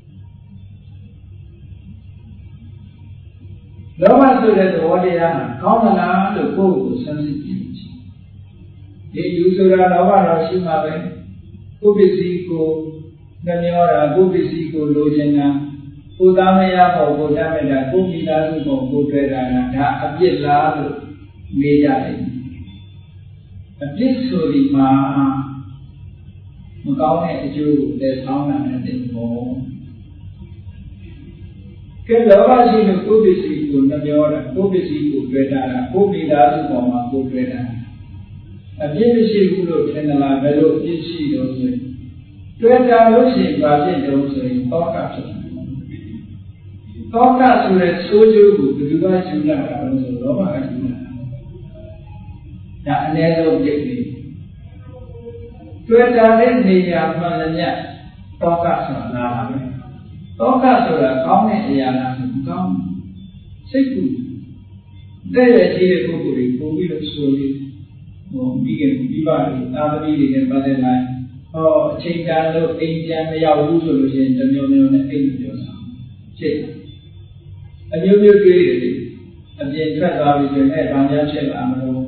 လောဘဆိုတဲ့သဘောတရားဟာကောင်းသလားလို့ကိုယ့်ကိုယ်ဆန်းစစ်ကြည့်ဒီလူဆိုတာလောဘတော့ရှိမှာပဲကိုယ်ပစ္စည်းကိုနှမျောတာကိုယ်ပစ္စည်းကိုလိုချင်တာကိုယ်သားမရဖို့ကိုယ်တတ်မဲ့တာကိုယ်မိသားစုကိုကိုယ်တွေ့တာဒါအပြစ်လားလို့မေးကြတယ်အပြစ်ဆိုဒီမှာမကောင်းတဲ့အကျိုးကိုတည်ဆောင်လာတဲ့ဘောကဲလောဘရှိလို့ကိုယ်ပစ္စည်းကိုနှမျောတာကိုယ်ပစ္စည်းကိုတွေ့တာကိုယ်မိသားစုပေါ်မှာကိုယ်တွေ့တာအပြစ်မရှိဘူးလို့ထင်တယ်လားဘယ်လိုအပြစ်ရှိတော့ဆိုရင်တွေ့တာလို့ရှိရင်ဘာဖြစ်တော့ဆိုရင်တောကဖြစ်တယ်တောကဆိုတဲ့ဆိုးကျိုးကိုဘယ်သူကယူလာတာလဲဆိုလောဘကယူလာတာဒါအနည်းဆုံးပြစ်လေးတွေ့တာတဲ့နေရာမှန်တယ်မြတ်တောကဆိုတာလာတာပဲတောကဆိုတာကောင်းတဲ့အရာလားဆိုကောင်းစိတ်ကူတဲ့ရရှိတဲ့ပုဂ္ဂိုလ်ကိုပြီးလို့ဆိုလို့ပြီးခဲ့ပြီးပါလေသာသမီတွေနဲ့ပတ်သက်လိုက်အချိန်တန်လို့အိမ်ပြန်မရောက်ဘူးဆိုလို့ရှိရင်တမျိုးမျိုးနဲ့အိမ်ပြောတာဖြစ်အမျိုးမျိုးတွေးတယ်လေအပြင်ထွက်သွားပြီဆိုရင်ဘာများဖြစ်လာမလို့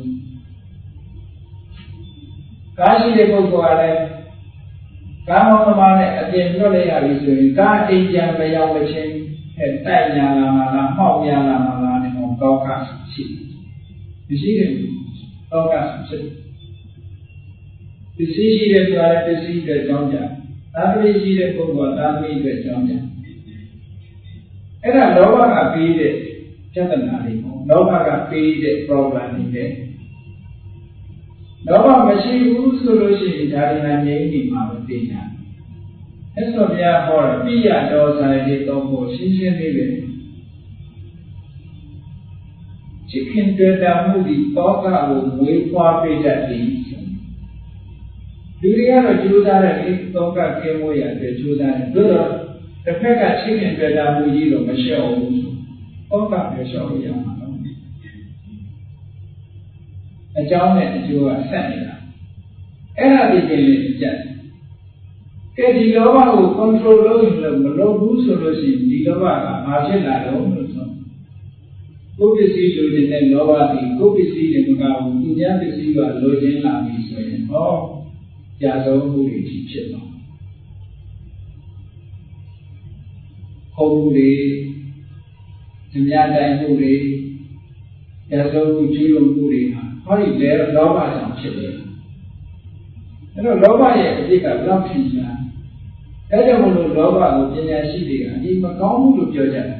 ကားရှိတဲ့ပုဂ္ဂိုလ်ကလည်းကားမောင်းသမားနဲ့အပြင်ထွက်လိုက်ရပြီဆိုရင်ကားအိမ်ပြန်မရောက်မချင်းတိုက်ညာလာမှာလားမှောက်ညာလာမှာလားနဲ့ကောကရှိမရှိတယ်တောကဖြစ်ပစ္စည်းရှိတဲ့ဆိုတာပစ္စည်းအတွက်ကြောင်းကြသာသမီရှိတဲ့ပုဂ္ဂိုလ်ကသာသမီအတွက်ကြောင်းကြအဲ့ဒါလောဘကပေးတဲ့ပြဿနာတွေပေါ့လောဘကပေးတဲ့ problem တွေပဲလောဘမရှိဘူးဆိုလို့ရှိရင်ဒါတွေငြိမ်းနေမှာမသိညာအဲ့ဆိုဘုရားဟောတယ်ပိယဒေါသတွေတော့ကိုရှင်းရှင်းလေးပဲချစ်ခင်တွေ့တာမှုဒီတောကကိုမွေးဖွားပေးတတ်သည်လူတွေကတော့ကြိုးစားတယ်လေတောကကဲမွေးရတဲ့ကြိုးစားတယ်တို့တော့တစ်ဖက်ကချစ်ခင်တွေ့တာမှုကြီးတော့မလျှော့ဘူးတောကပဲလျှော့ရမှာနော်အကြောင်းနဲ့အကျိုးကဆက်နေတာအဲ့ဒါဒီပြင်လေးကြက်ကဲဒီလောဘကို control လုပ်ရင်လည်းမလုပ်ဘူးဆိုလို့ရှိရင်ဒီလောဘကဘာဖြစ်လာတော့လို့ဆိုကိုယ်ပစ္စည်းလိုချင်တဲ့လောဘသည်ကိုယ်ပစ္စည်းတွေမကဘူးသူများပစ္စည်းကလိုချင်လာပြီဆိုရင်ဟောကြာဆုံးမှုတွေဖြစ်သွားခုံမှုတွေဓမြတိုင်းမှုတွေကြာဆုံးမှုကျူးလွန်မှုတွေဟာဟောဒီလေလောဘကြောင့်ဖြစ်တယ်အဲ့တော့လောဘရဲ့အဖြစ်ကဘယ်လောက်ဖြစ်ညာအဲ့ကြောင့်မလို့လောဘကိုပညာရှိတွေကဒီမကောင်းမှုလို့ပြောကြတယ်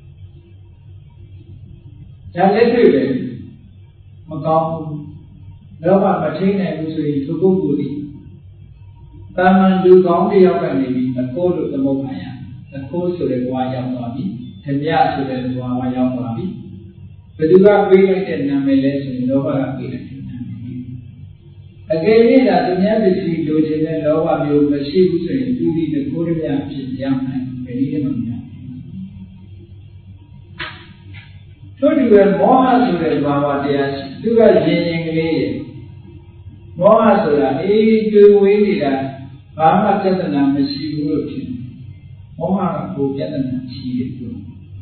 ဒါလည်းတွေ့ပဲမကောင်းဘူးလောဘမထိနိုင်ဘူးဆိုရင်သူပုဂ္ဂိုလ်ဒီတာမန်လူကောင်းတယောက်ကနေပြီးအကိုးလို့သမုတ်ခံရအကိုးဆိုတဲ့ဘဝရောက်သွားပြီ Themya so the Dwama Yang Babi. Paduga be like a nameless and Lova be like a namel. Again, that the Nabisi Dojin and Lova Bio Bashibu saying, do the Korea Yam and Benjamin. So you were more to the Dwama Dias, do a genuine. More so that he do win that. Bama Jatana Messi Rotin, Moha who Jatana cheated to.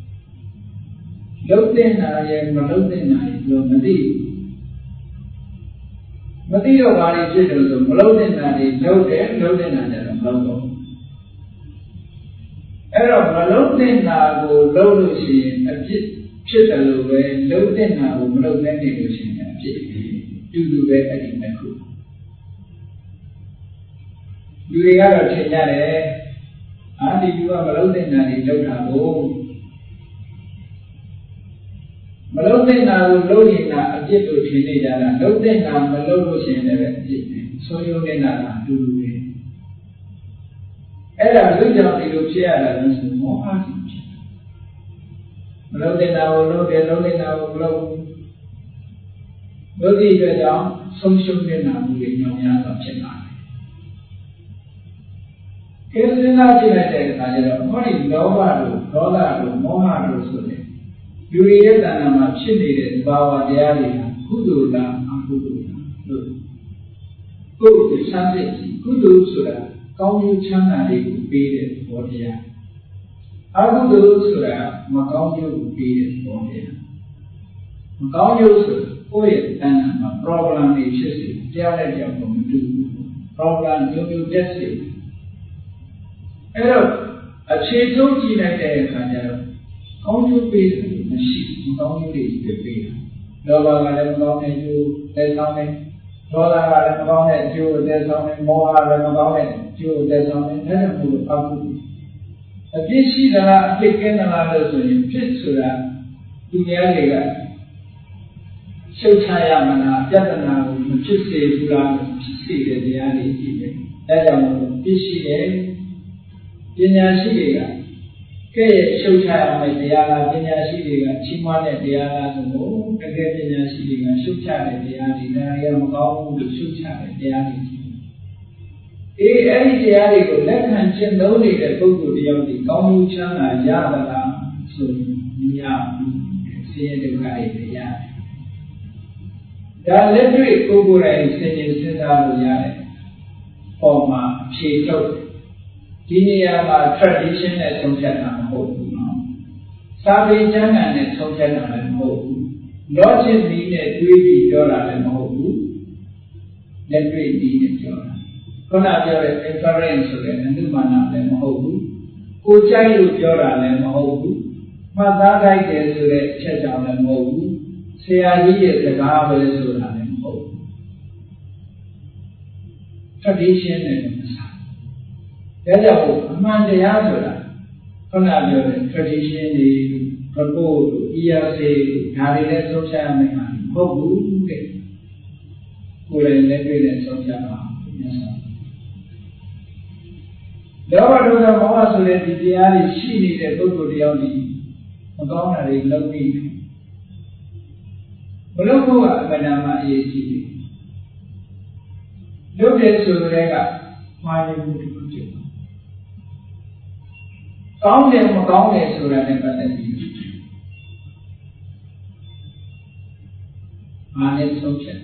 Lotin I am Malotin Madi. Madio Bari Jittles of Malotin I Lotin and Maloto. Error Malotin I go Lolushi, a chittle away, Lotin I will Malotin a chit, do the way at the crew. You got a change and you are Malotin and you don't have all. Malotin and Lodin are a jet to change and Lotin and Malotin, so you may not do it. Ella Lujan, you share and more artist. Malotin our Lodin our glow. Lodi the down, social men are moving your young of China. Kesina Chile, only Lova, Lola, Moha, you read and chili, Bawa Diaria, Kudula, and Kudula. Good, something, Kudu Sura, Kaunu Chana, they would be it for the year. Agudu Sura, Macau would be it for the year. Macau Sura, Oil, and a problem is Diaria from the problem you tested. Error, a chain told you like a canal. How you pay the sheep, how you reach the pay. Lola, I am going to you, there's something. Lola, I am going to you, there's something more. I am going to you, there's something. Let them move up. A busy that I take in another zone, fit so that you nearly so Chayamana, Yatana, which is say to run to see the reality. That I am busy. Pinyashiriga, Kay Shota, Diana, Pinyashiriga, Chimane, Diana, again Pinyashiriga, Shucha, Diana, Yamau, Shucha, Diana. Any Diari would let mention only the Bogu Dioti, Kamu Chana, Yabala, so Nia, see the guy, That literary Gugura is saying Sindar Yare, or Ma, she told. Dinia tradition as Sojana Hope. Sabi Jana and Sojana and Hope. Logic mean a $3 and Hope. Let me be a Jora. Konabia inference and Numana and Hope. Uchayu Jora and Hope. Mother is a Chacham and Hope. Say I is a Gavel and Hope. Tradition and That's a man the answer. Konabia tradition, the propose, ERC, Harry Social Mechanic, Hope, Kuran Level Social. Lower to the Moa so that the Diari she needed to go to the only Magona love me. Bologua, Madama E. Look at Surega, my good. Found them Magona so that never Manet Social.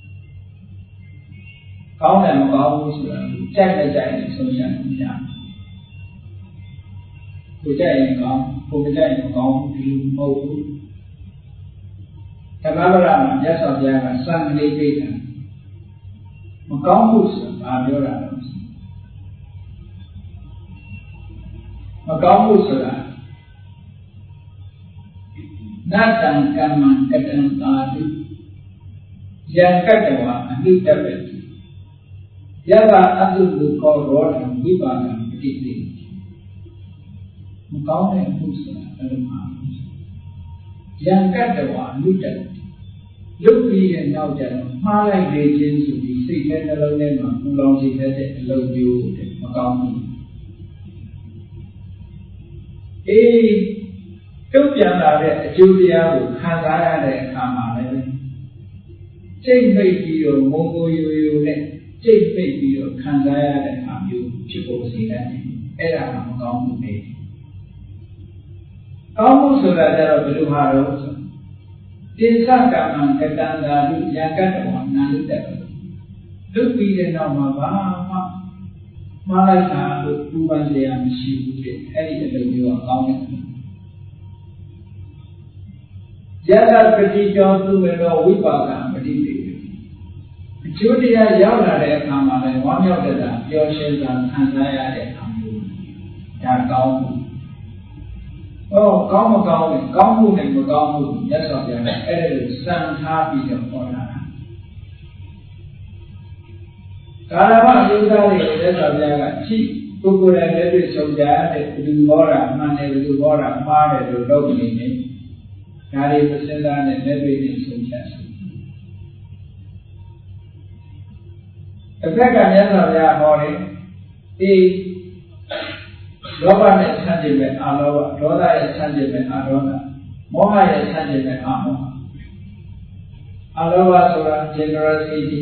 Found them Magona, check the giant social. Cô chạy có phim mẫu các bạn làm giá sầu giá là sang đi về mà có một sự mà điều là mà có một sự là nát tăng cam mang cái tăng ta đi giang cách đầu anh đi tập luyện giá ba áp dụng được coi rõ ràng quý bà làm cái gì có này không sợ là giang cắt đầu ảnh lúc trận lúc đi đến nhau trận hoa lại về trên sự bị xây cái nó lâu nên mà không lo gì hết để lâu nhiều để mà con ê တုတ်ပြန်လာတဲ့အကျိုးတရားကိုခံစားရတဲ့အခါမှာလည်းစိတ်မိတ်ပြီးတော့ငုံငုံယိုယိုနဲ့စိတ်မိတ်ပြီးတော့ခံစားရတဲ့အခါမျိုးဖြစ်ပေါ်စေတယ်အဲ့ဒါမှမကောင်းဘူးလေကောင်းမှုဆိုတာကြတော့ဘယ်လိုဟာတော့တိစ္ဆကမ္မံကတံသာလူယံကတ္တဝနာလူတဲ့လူပြီးတဲ့နောက်မှာဘာမှမှားလိုက်တာလို့ပူပန်စရာမရှိဘူးတဲ့အဲ့ဒီအလုပ်မျိုးကကောင်းတယ်ယတပတိကျော်သူမေသောဝိပါကပတိတိအကျိုးတရားရောက်လာတဲ့အခါမှာလည်းဝမ်းမြောက်တဲ့ပျော်ရွှင်စွာခံစားရတဲ့အခါမျိုးဒါကောင်းမှုကောင်းမကောင်းလဲကောင်းမှုနဲ့မကောင်းမှုမြတ်စွာဘုရားကအဲ့ဒါကိုစံထားပြီးတော့ဟောတာကာလမအယုဒ္ဓတွေမြတ်စွာဘုရားကရှိပုဂ္ဂိုလ်ရဲ့လက်တွေ့ဆုံးကြတဲ့ဘယ်သူဟောတာမှန်တယ်ဘယ်သူဟောတာမှားတယ်လို့လုပ်နေတယ်ဒါတွေမစင်စားနဲ့လက်တွေ့နဲ့ဆုံးဖြတ်တယ်အဖက်ကမြတ်စွာဘုရားဟောတယ်ဒီလောဘနဲ့ဆန့်ကျင်မဲ့အာလောဘဒေါသရဲ့ဆန့်ကျင်မဲ့အာဒေါသမောဟရဲ့ဆန့်ကျင်မဲ့အာမောဟအာလောဘဆိုတာ generosity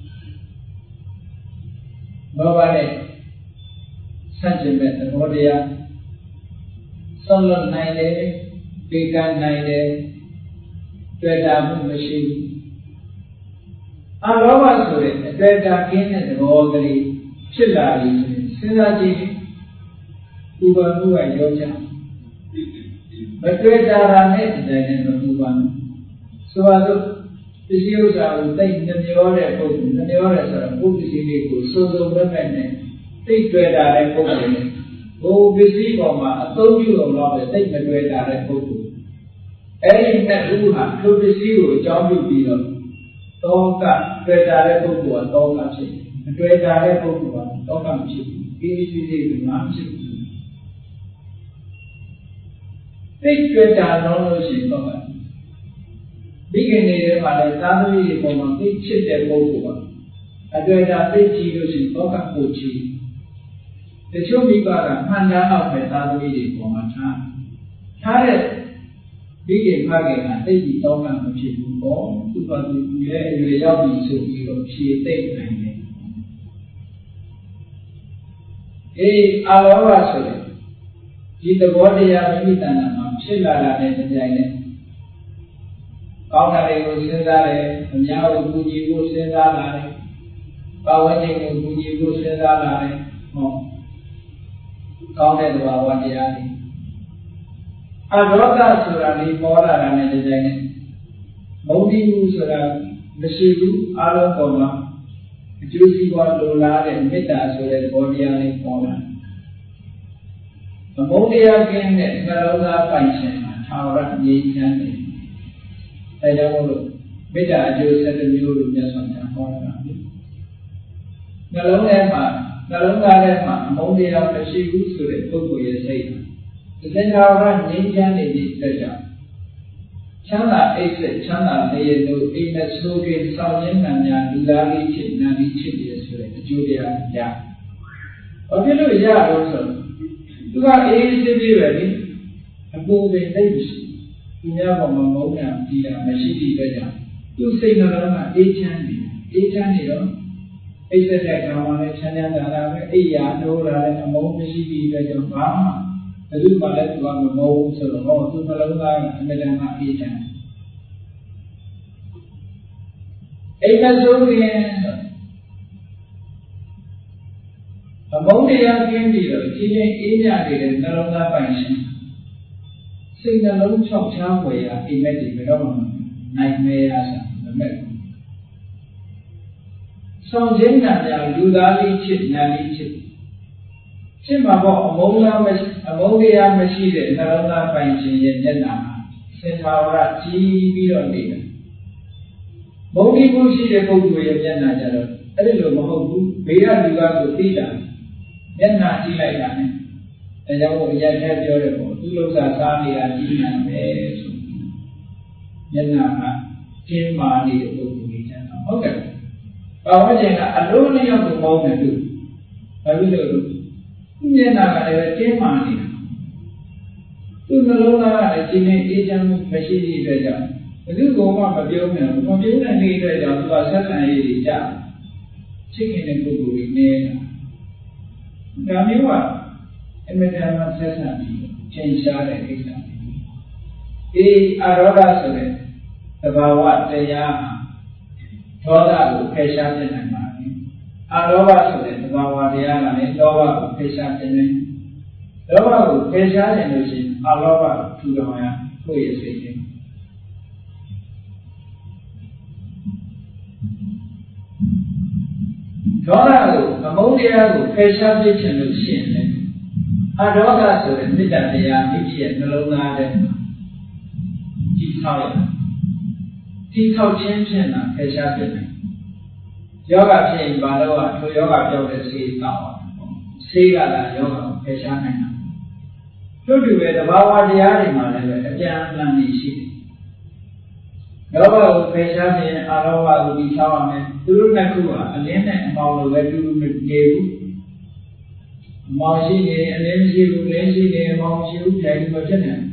လောဘနဲ့ဆန့်ကျင်မဲ့သဘောတရားဆုံးလွတ်နိုင်တယ်ပေကနိုင်တယ်တွေ့တာမှုမရှိဘူးအာလောဘဆိုတဲ့အတွေ့အကြုံကင်းတဲ့သဘောကလေးဖြစ်လာပြီစဉ်းစားကြည့်ပူပန်မှုကရောကြမတွေ့ကြတာနဲ့ဒီတိုင်းနဲ့မပူပန်ဆိုတော့ပစ္စည်းဥစ္စာကိုသိနှမျောတဲ့ပုဂ္ဂိုလ်နှမျောတယ်ဆိုတော့ဘုပစ္စည်းလေးကိုစုံစုံမဲ့မဲ့နဲ့သိတွေ့တာတဲ့ပုဂ္ဂိုလ်နဲ့ဘုပစ္စည်းပေါ်မှာအသုံးပြုအောင်လို့သိမတွေ့တာတဲ့ပုဂ္ဂိုလ်အဲ့ဒီနှစ်ခုဟာသူပစ္စည်းကိုအကြောင်းပြုပြီးတော့တောကတွေ့တာတဲ့ပုဂ္ဂိုလ်ကတောကဖြစ်မတွေ့တာတဲ့ပုဂ္ဂိုလ်ကတောကမဖြစ်ဘူးဒီလေးကမှဖြစ်ဘူးသိတွေ့တာလို့ရှိရင်တော့ဒီကနေ့ထဲမှာလည်းသာသမီတွေပေါ်မှာသိချစ်တဲ့ပုဂ္ဂိုလ်ကအတွေ့အကြုံသိကြည့်လို့ရှိရင်တောကကိုချီတချို့မိဘကမှန်သားတော့ပဲသာသမီတွေပေါ်မှာထားတဲ့ဒီကေဖခင်ကသိကြည့်တောကမဖြစ်ဘူးပေါ့သူကသူရဲ့အရွယ်ရောက်ပြီဆိုပြီးတော့ဖြေသိနိုင်တယ်အာလောဘဆိုတဲ့ဒီသဘောတရားမိမိတဏ္ဍာမှာဖြစ်လာတဲ့ကြိုင်နဲ့ကောင်းတာတွေကိုစဉ်းစားတယ်အများကိုကူညီဖို့စဉ်းစားလာတယ်ပါဝါခြင်းကိုကူညီဖို့စဉ်းစားလာတယ်ဟောကောင်းတဲ့သဘာဝတရားတွေအရောဂဆိုတာလေးပေါ်လာတဲ့ကြိုင်နဲ့မုန်းတိမှုဆိုတာမရှိဘူးအလုံးပေါ်မှာအကျိုးစီးပွားလိုလားတဲ့မေတ္တာဆိုတဲ့သဘောတရားလေးပေါ်လာအမုန်းတရားကင်းတဲ့နှလုံးသားပိုင်ရှင်မှာသာဝရငြိမ်းချမ်းတယ်။အဲကြောင့်မို့လို့မေတ္တာအကျိုး7မျိုးလို့မြတ်စွာဘုရားဟောတာ။နှလုံးသားထဲမှာအမုန်းတရားမရှိဘူးဆိုတဲ့ပုဂ္ဂိုလ်ရဲ့စိတ်ဟာသင်္ခါရငြိမ်းချမ်းနေတဲ့အတွက်ကြောင့်ချမ်းသာအိပ်စက်ချမ်းသာနေရလို့အိမ်နဲ့ဆိုးကင်းဆောင်ရင်းမှန်များလူသားလေးဖြစ်နာလေးဖြစ်ရဆိုတဲ့အကျိုးတရားရ။ဘာဖြစ်လို့ရတော့ဆိုသူကအေးစစ်ပြီးပဲလေအပူပင်သိမရှိသူများပေါ်မှာမုန်းတာကြည်တာမရှိသည့်အတွက်ကြောင့်သူစိတ်နှလုံးကအေးချမ်းနေတော့အိပ်စက်တဲ့ကောင်မှလည်းချမ်းသာတာပဲအိယာနိုးလာတဲ့အမုန်းမရှိသည့်အတွက်ကြောင့်ဘာမှဘယ်သူမှလည်းသူကမမုန်းဆိုတော့သူနှလုံးသားကအမြဲတမ်းအေးချမ်းအိမ်မဆိုးခင်အမုန်းတရားကင်းပြီးတော့ဒီချင်းအေးမြနေတဲ့နှလုံးသားပိုင်ရှင်စိတ်နှလုံးချောက်ချားွယ်ရာအိမ်မက်တွေဘယ်တော့မှနိုင်မဲရစားမမဲ့ဆောင်ခြင်းနာများလူသားလေးချစ်ညာလေးချစ်မှာပေါ့အမုန်းတရားမရှိတဲ့နှလုံးသားပိုင်ရှင်ရဲ့မျက်နှာစင်သာဝရကြီးပြီးတော့နေတာမုန်းတိမှုရှိတဲ့ပုဂ္ဂိုလ်ရဲ့မျက်နှာကြတော့အဲ့ဒီလိုမဟုတ်ဘူးဘေးကလူကဆိုသိတာမျက်နှာကြည့်လိုက်တာနဲ့ဒါကြောင့်ဘုရားထည့်ပြောတယ်ပေါ့သူလုံးစားစားနေတာကြည့်နိုင်တယ်ဆိုမျက်နှာကကျင်းမာနေတဲ့ပုဂ္ဂိုလ်ကြီးကျန်တော့ဟုတ်ကဲ့ဘာဝကျင်ကအလုံးလျောက်ကိုပေါင်းတယ်သူဘာဖြစ်လို့မျက်နှာကလည်းကျင်းမာနေတာသူသူ့နှလုံးသားကလည်းကျင်းနေအေးချမ်းမှုမရှိသည့်အတွက်ကြောင့်ဘယ်သူကမှမပြုံးနိုင်ဘူးမပြုံးနိုင်တဲ့အတွက်ကြောင့်သူကဆက်ဆံရေးတွေကြာချစ်ခင်တဲ့ပုဂ္ဂိုလ်တွေနေတာဒါမျိုးကအမြဲတမ်းဆက်ဆံပြီးချိန်ရှားတဲ့ကိစ္စဒီအရောဂဆိုတဲ့သဘာဝတရားဒေါသကိုဖယ်ရှားခြင်းနိုင်ပါတယ်အရောဂဆိုတဲ့သဘာဝတရားကလည်းလောဘကိုဖယ်ရှားခြင်းနိုင်လောဘကိုဖယ်ရှားခြင်းလို့ရှိရင်အလောဘကိုထူထောင်ရကိုယ့်ရဲ့စိတ်နဲ့ဒေါသကိုအမုန်းတရားကိုဖယ်ရှားခြင်းလို့ရှိရင်လည်းအဒေါသဆိုတဲ့မေတ္တာတရားမိမိရဲ့နှလုံးသားထဲမှာဒီဆောက်ရဒီဆောက်ခြင်းဖြင့်သာဖယ်ရှားခြင်းနိုင်ယောဂဖြစ်ရင်ဘာလို့ထိုယောဂပြောက်တဲ့ဆေးတောက်အောင်ဆေးကလည်းယောဂကိုဖယ်ရှားနိုင်တာတို့တူပဲတဘာဝတရားတွေမှာလည်းအပြန်အလှန်နေရှိတယ်လောဘကိုဖယ်ရှားခြင်းအလောဘကိုဒီဆောက်ရမယ်သူတို့နှစ်ခုကအလင်းနဲ့အမောင်လိုပဲတူတူမနေဘူးအမောင်ရှိနေအလင်းရှိဘူးလင်းရှိနေအမောင်ရှိဘူးပြန်ပြီးမဖြစ်နိုင်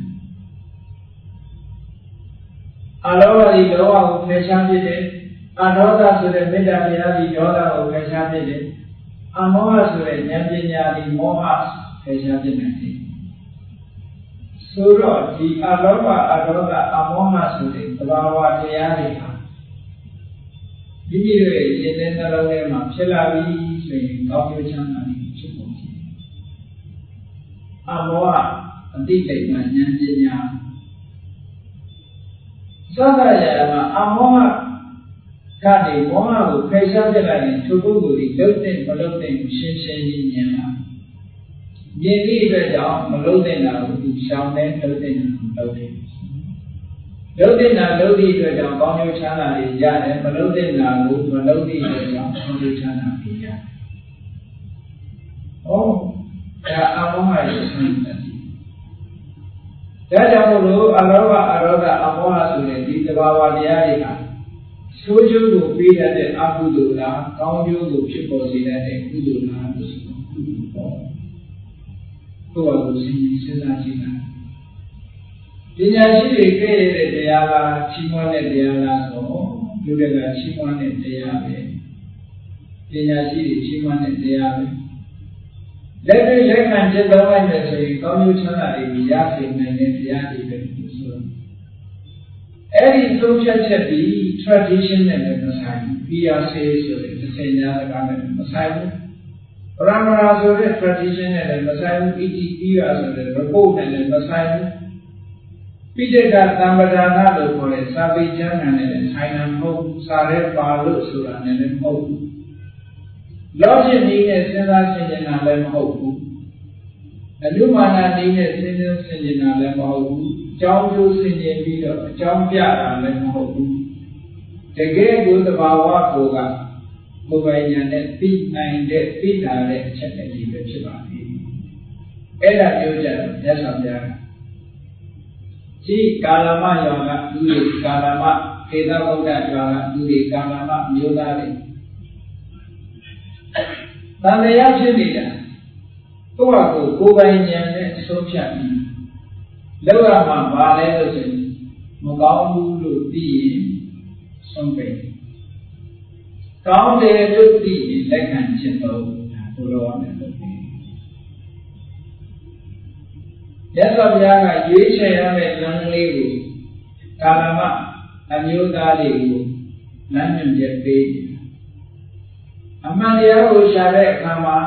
အလောဘဒီလောဘကိုဖယ်ရှားဖြစ်တယ်အဒေါသဆိုတဲ့မေတ္တာတရားဒီဒေါသကိုဖယ်ရှားဖြစ်တယ်အမောဟဆိုတဲ့ဉာဏ်ပညာဒီမောဟဖယ်ရှားဖြစ်နိုင်တယ်ဆိုတော့ဒီအလောဘအဒေါသအမောဟဆိုတဲ့သဘာဝတရားတွေဟာမိမိတို့ရဲ့ဉာဏ်နဲ့နှလုံးထဲမှာဖြစ်လာပြီဆိုရင်ကောင်းကျိုးချမ်းသာတွေဖြစ်ပေါ်တယ်အမောဟအတိတ်ကဉာဏ်ပညာသက္ကရာမှာအမောဟကနေမောဟကိုဖယ်ရှားပြလိုက်ရင်သူပုဂ္ဂိုလ်ဒီလုံးတဲ့မလုံးတဲ့ရှင်းရှင်းကြီးမြင်လာမြင်ပြီးအတွက်ကြောင့်မလုံးတဲ့တာကိုသူရှောင်တဲ့လုံးတဲ့တာကိုလုံးတယ်လုံးတဲ့တာလုံးသည့်အတွက်ကြောင့်ကောင်းကျိုးချမ်းသာတွေရတယ်မလုံးတဲ့တာကိုမလုံးသည့်အတွက်ကြောင့်ကောင်းကျိုးချမ်းသာတွေရတယ်။ဒါအမောဟရဲ့ဆင်းရဲဒါကြောင့်မို့လို့အလောဘအရောဂအမောဟဆိုတဲ့ဒီသဘာဝတရားတွေကဆိုးကျိုးကိုပေးတတ်တဲ့အကုသိုလ်လားကောင်းကျိုးကိုဖြစ်ပေါ်စေတတ်တဲ့ကုသိုလ်လားလို့ဆိုတော့ကုသိုလ်ပေါ့။ကိုယ့်ဘာလို့စဉ်းစားကြည့်တာပညာရှိတွေကဲ့ရဲ့တဲ့တရားလားချီးမွမ်းတဲ့တရားလားဆိုတော့လူတွေကချီးမွမ်းတဲ့တရားပဲပညာရှိတွေချီးမွမ်းတဲ့တရားပဲလက်တွေ့လက်ခံကျင့်သုံးလိုက်မယ်ဆိုရင်ကောင်းကျိုးချမ်းသာတွေရစေနိုင်တဲ့တရားတွေပဲလို့ဆိုတော့အဲ့ဒီသုံးချက်ချက်ဒီ tradition နဲ့လည်းမဆိုင်ဘူး PRC ဆိုတဲ့သင်ကြားစကားနဲ့မဆိုင်ဘူးပရမရာဆိုတဲ့ tradition နဲ့လည်းမဆိုင်ဘူး ETPR ဆိုတဲ့ report နဲ့လည်းမဆိုင်ဘူးပိဋကသံပဒါနလို့ခေါ်တဲ့စာပေကျမ်းဂန်နဲ့လည်းဆိုင်တာမဟုတ်ဘူးစာရဲပါလို့ဆိုတာနဲ့လည်းမဟုတ်ဘူးလောကီနည်းနဲ့စဉ်းစားဆင်ခြင်တာလည်းမဟုတ်ဘူးအနုမာနနည်းနဲ့စဉ်းစားဆင်ခြင်တာလည်းမဟုတ်ဘူးအကြောင်းကျိုးဆင်ခြင်ပြီးတော့အကြောင်းပြတာလည်းမဟုတ်ဘူးတကယ်ကိုသဘာဝကိုယ်ကကိုယ်ပိုင်ဉာဏ်နဲ့သိနိုင်တဲ့သိတာတဲ့အချက်တည်းပဲဖြစ်ပါလေအဲ့ဒါမျိုးကြတော့မြတ်စွာဘုရားဒီကာလမယောကသူတွေကာလမခေသဗုဒ္ဓယောကသူတွေကာလမမျိုးသားတွေတန်တရားဖြစ်နေတာကိုယ့်ဟာကိုယ်ပိုင်ဉာဏ်နဲ့ဆုံးဖြတ်ပြီးလောက်ရမှာပါလဲလို့ဆိုရင်မကောင်းဘူးလို့သိရင်ဆုံးဖြတ်ကောင်းတယ်လို့သိရင်လက်ခံခြင်းတော့ဘုရားနဲ့လုပ်တယ်ရသော်ဘုရားကရွေးချယ်ရမယ့်လမ်းလေးကိုကာလမအမျိုးသားတွေကိုလမ်းညွှန်ချက်ပေးအမှန်တရားကိုရှာတဲ့အခါမှာ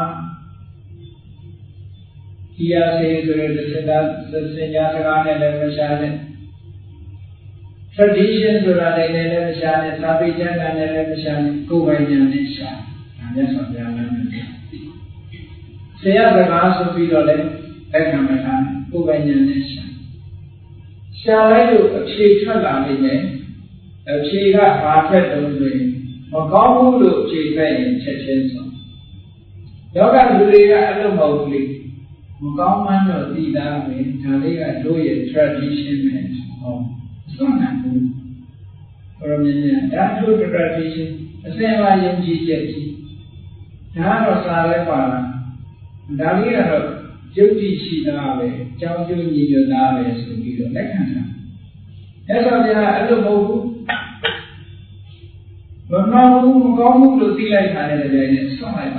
ဒီအစေဆိုတဲ့စင်ညာစကားနဲ့လည်းမရှာနဲ့ tradition ဆိုတာလည်းမရှာနဲ့စာပေကျမ်းဂန်နဲ့လည်းမရှာနဲ့ကိုယ်ပိုင်ဉာဏ်နဲ့ရှာဒါမြတ်စွာဘုရားလမ်းညွှန်တယ်ဆရာစကားဆိုပြီးတော့လည်းလက်ခံမထားကိုယ်ပိုင်ဉာဏ်နဲ့ရှာလိုက်လို့အဖြေထွက်လာနေတယ်အဖြေကဘာထွက်တုံးဆိုရင်မကောင်းဘူးလို့ဖြေခဲ့ရင်ချက်ချင်းဆုံးယောဂလူတွေကအလုပ်မဟုတ်ဘူးလေမကောင်းမှန်းတော့သိတာပဲဒါလေးကတို့ရဲ့ tradition နဲ့ဟောစွန့်နိုင်ဘူးဘုရားမြတ်ဒါတို့ tradition အစင်လာယုံကြည်ချက်ကြီးဒါတော့စာလဲပါလားဒါလေးကတော့ Jyoti Shida, Chauju Nidana, Subido, Lekana. As of the Alobu, but now who come to see like another, so like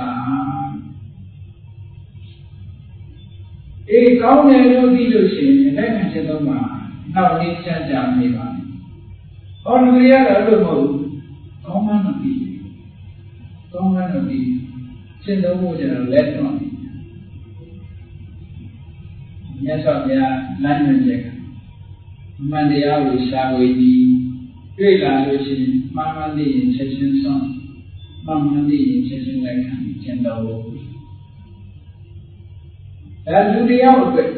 a count and illusion, and then gentleman, now needs and jam. On the other mode, common of the send the water let on it. Yes, of their land check. Mandia will shall we be great language, Mamma in session song, Mamma in session like a gentle. That do the outfit.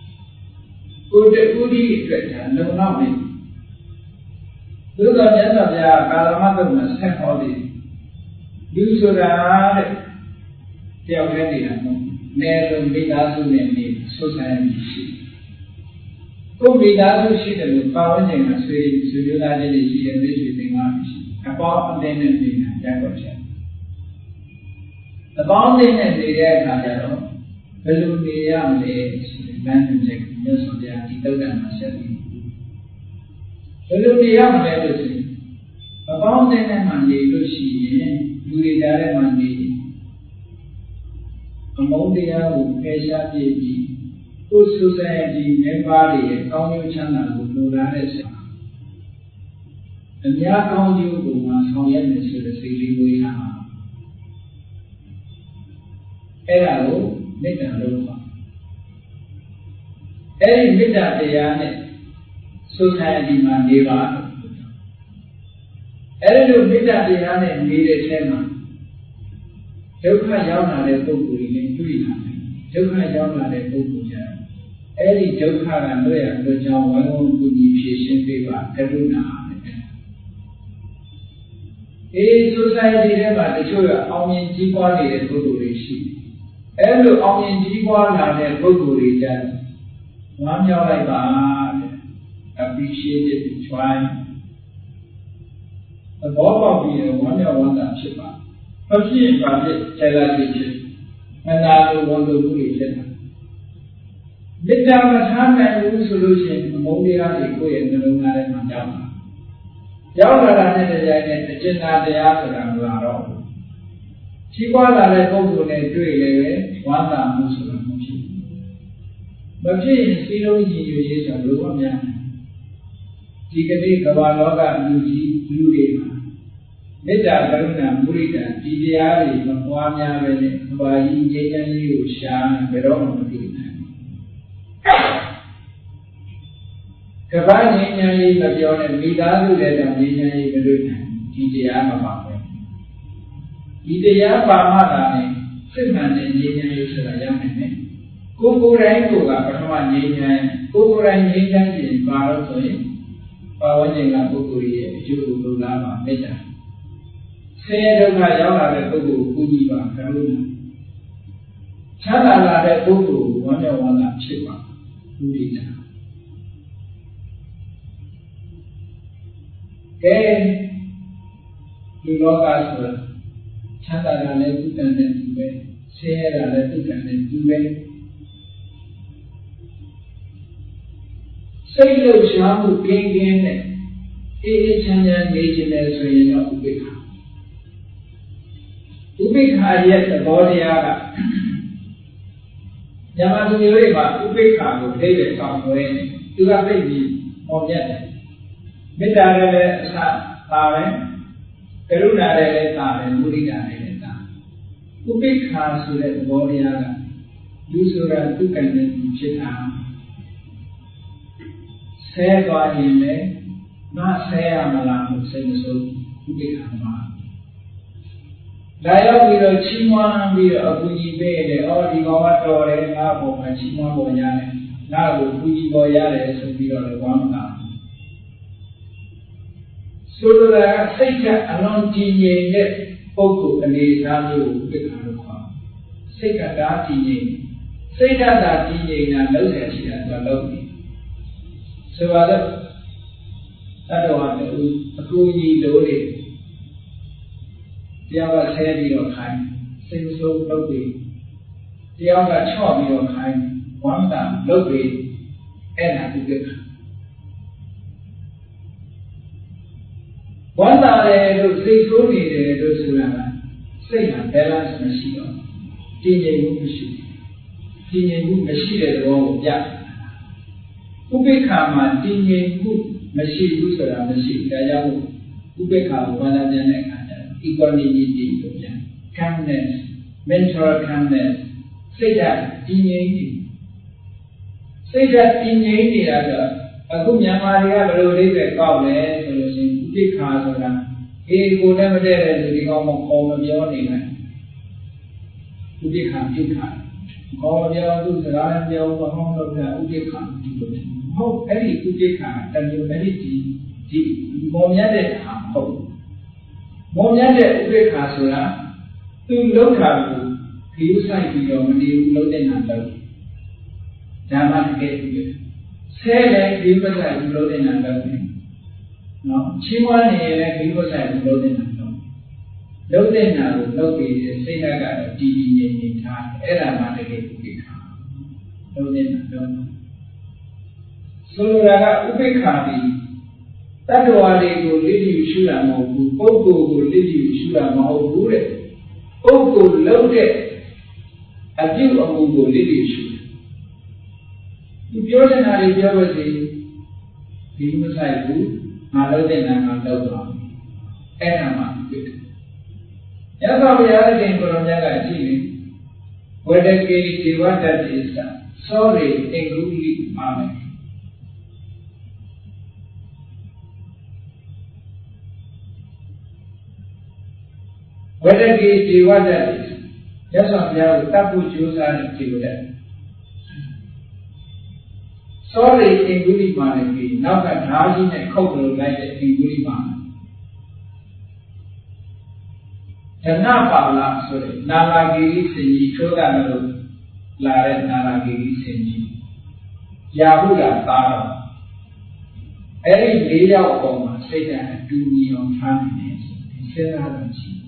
Good eat, no nothing. Do the end of their Kalamata must have all this. Do so that they are ready and never meet us in society. Go meet us with power and a sweet, so you like it is and visiting arms. About then and then, that the bounding and the air are balloon the young ladies, man check, yes, of the article and myself. Balloon the young ladies, about then and Monday to see, you retire Monday. Among the young Asia baby, whose society member, County Channel, who know that is. And ya county who must come in the city we have. Hello. Make a look. Every bit of the yarn, society man gave up. Every bit of the yarn made a chairman. Joka Yana de Boku in Tuina, Joka Yana de Boku. Every Joka and Loya, the John, one who could be patient paper, Karuna. A society never to show you how many people need to receive. Every onion Jiwa and Bogu region. One year like that, appreciated trying. The Bob of the 1 year one that cheaper. But she invited Chela and I want to do it. This time the time and solution, Modia and the Luna and Mandama. Yawla and the Jenna de African Laro. Chihuahua le Bogu ne Dre, one time Muslim. But she is still using a blue man. She can take a Waloga Lucy, Blue Dema. Meta Baruna, Burita, Didiari, Mapuana, Hawaii, Jayan Yu, Shan, Verona. Kabani, Yanni, Bajon, and Vidal, and Yanni, Veruna, Didiama. Idea Pamada, Simon and Jina Yaman. Kuku Rangoga, Pama Jina, Kuku Ranjina in Barotoy, Pawajanga Kukuri, Juku Lama, Meta. Say the Mayala Kuku, Kujiba, Karuna. Chala de Kuku, one Chipa, Udita. Okay, you look as well. Chanda le tu can do it, Sierra le tu can do it. Say no sham who came in, a Chanda nation as we know Ubika. Ubika yet the body aga. Yamadu Yurima, Ubika will take it somewhere to have baby on yet. Midare Sare. Karuna Reta and Murida Reta. Ubika so that Bodiaga, Usura took and Chita. Say by him, not say Amalam, say so, Ubika. Daya with a Chima, we are Fuji Bay, all the Gomato and Nabo, and Chima Boyane, now Fuji Boyare, so we are the one. So that Seka alone Tine, Poku and the Namu Bikano. Seka Dati, Seka Dati, and Losashi and the Loki. So other one, a Kuji Dole. The other heavy of time, sing so Loki. တရားကချော့ပြီးတော့ခိုင်းဝမ်းသာလုပ်ပြီးအဲ့ဒါဥပိ္ပခာဝမ်းသာတယ်လို့စိတ်ဆိုးနေတယ်လို့ဆိုတာကစိတ်က balance မရှိတော့တည်ငြိမ်မှုမရှိတည်ငြိမ်မှုမရှိတဲ့သဘောကိုပြဥပိ္ပခာမှာတည်ငြိမ်မှုမရှိဘူးဆိုတာမရှိဒါကြောင့်ဥပိ္ပခာကိုဘာသာပြန်တဲ့အခါကျတော့ equanimity လို့ပြန် calmness mental calmness စိတ်ဓာတ်တည်ငြိမ်နေစိတ်ဓာတ်တည်ငြိမ်နေတာကအခုမြန်မာတွေကဘယ်လိုလေးပဲကောက်လဲဆိုလို့ရှိရင်ဥပိ္ပခာဆိုတာအေးကိုနဲ့မတည့်တဲ့လူဒီကောင်မခေါ်မပြောနေနိုင်ဥပိ္ပခာပြုခာခေါ်ပြောသူစကားလည်းပြောဘာမှမလုပ်တာဥပိ္ပခာဒီလိုဟုတ်အဲ့ဒီဥပိ္ပခာတမျိုးအဲ့ဒီမောမြတ်တဲ့ဟာဟုတ်မောမြတ်တဲ့ဥပိ္ပခာဆိုတာသူလောက်တာကိုခီးဆိုင်ပြီးတော့မနေဘူးလုံးတဲ့နာတော့ဓမ္မတကယ်ပြီးဆဲလည်းခီးမဆိုင်ဘူးလုံးတဲ့နာတော့နော်ချီးမွမ်းနေရင်လည်းခီးမဆိုင်ဘူးလုံးတဲ့နာတော့လုံးတဲ့နာကိုလုပ်ပြီးစိတ်ဓာတ်ကတော့တည်တည်ငြိမ်ငြိမ်ထားအဲ့ဒါမှတကယ်ဥပိ္ပခာလုံးတဲ့နာတော့ဆိုလိုတာကဥပိ္ပခာပြီးတတ္တဝါတွေကိုလိတိရှုတာမဟုတ်ဘူးပုဂ္ဂိုလ်ကိုလိတိရှုတာမဟုတ်ဘူးတဲ့ပုဂ္ဂိုလ်လုံးတဲ့အပြုအမူကိုလိတိရှုတယ်ဒီပြောတဲ့နာတွေပြောပါစေဒီမဆိုင်ဘူးငါလုံးတဲ့နာငါလုံးသွားအဲ့ဒါမှပြည့်တယ်ရသော်ဘုရားရှင်ကိုရောမြတ်ကကြည့်နေဝေဒကေဒီဝတ္တတိသသောရိအင်္ဂုလိမာမေဝေဒကေဒီဝတ္တတိရသော်ဘုရားကိုတတ်ဖို့ကြိုးစားတဲ့ဒီဝတ္တသောရိအင်္ဂုလိမာမေပြီးနောက်ကဓာကြီးနဲ့ခုတ်လို့လိုက်တဲ့အင်္ဂုလိမာမေဓနပါဠိဆိုတဲ့နာလာဂီရိစင်ကြီးထိုးတာလို့လာတဲ့နာလာဂီရိစင်ကြီးရာဟုလာသားတော်အဲ့ဒီ၄ယောက်ပေါ်မှာစိတ်ဓာတ်အတူညီအောင်ထားနေတယ်ဒီစဉ်းစားလို့ရှိရင်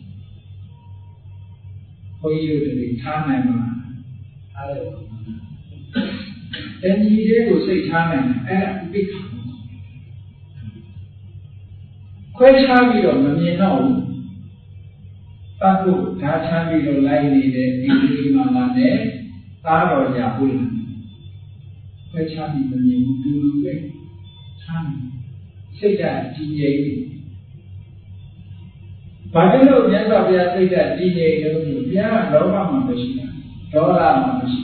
ဘုန်းကြီးတို့တွေထားနိုင်မှာအားလည်းတဏှီတွေကိုစိတ်ထားနိုင်တယ်အဲ့ဒါဥပိ္ပခာခွဲခြားပြီးတော့မမြင်တော့ဘူးတတ်ဖို့ဓာချမ်းပြီးတော့လိုက်နေတဲ့ဒီလိုမှမှနဲ့သားတော်ရာဟုတ်လားခွဲခြားပြီးမမြင်ဘူးတူတူပဲထားနေစိတ်ဓာတ်ကြည်ငြိမ်ဘာဖြစ်လို့မြတ်စွာဘုရားစိတ်ဓာတ်ကြည်ငြိမ်လို့ဘုရားကလောဘမှာမရှိတာဒေါသမှာမရှိ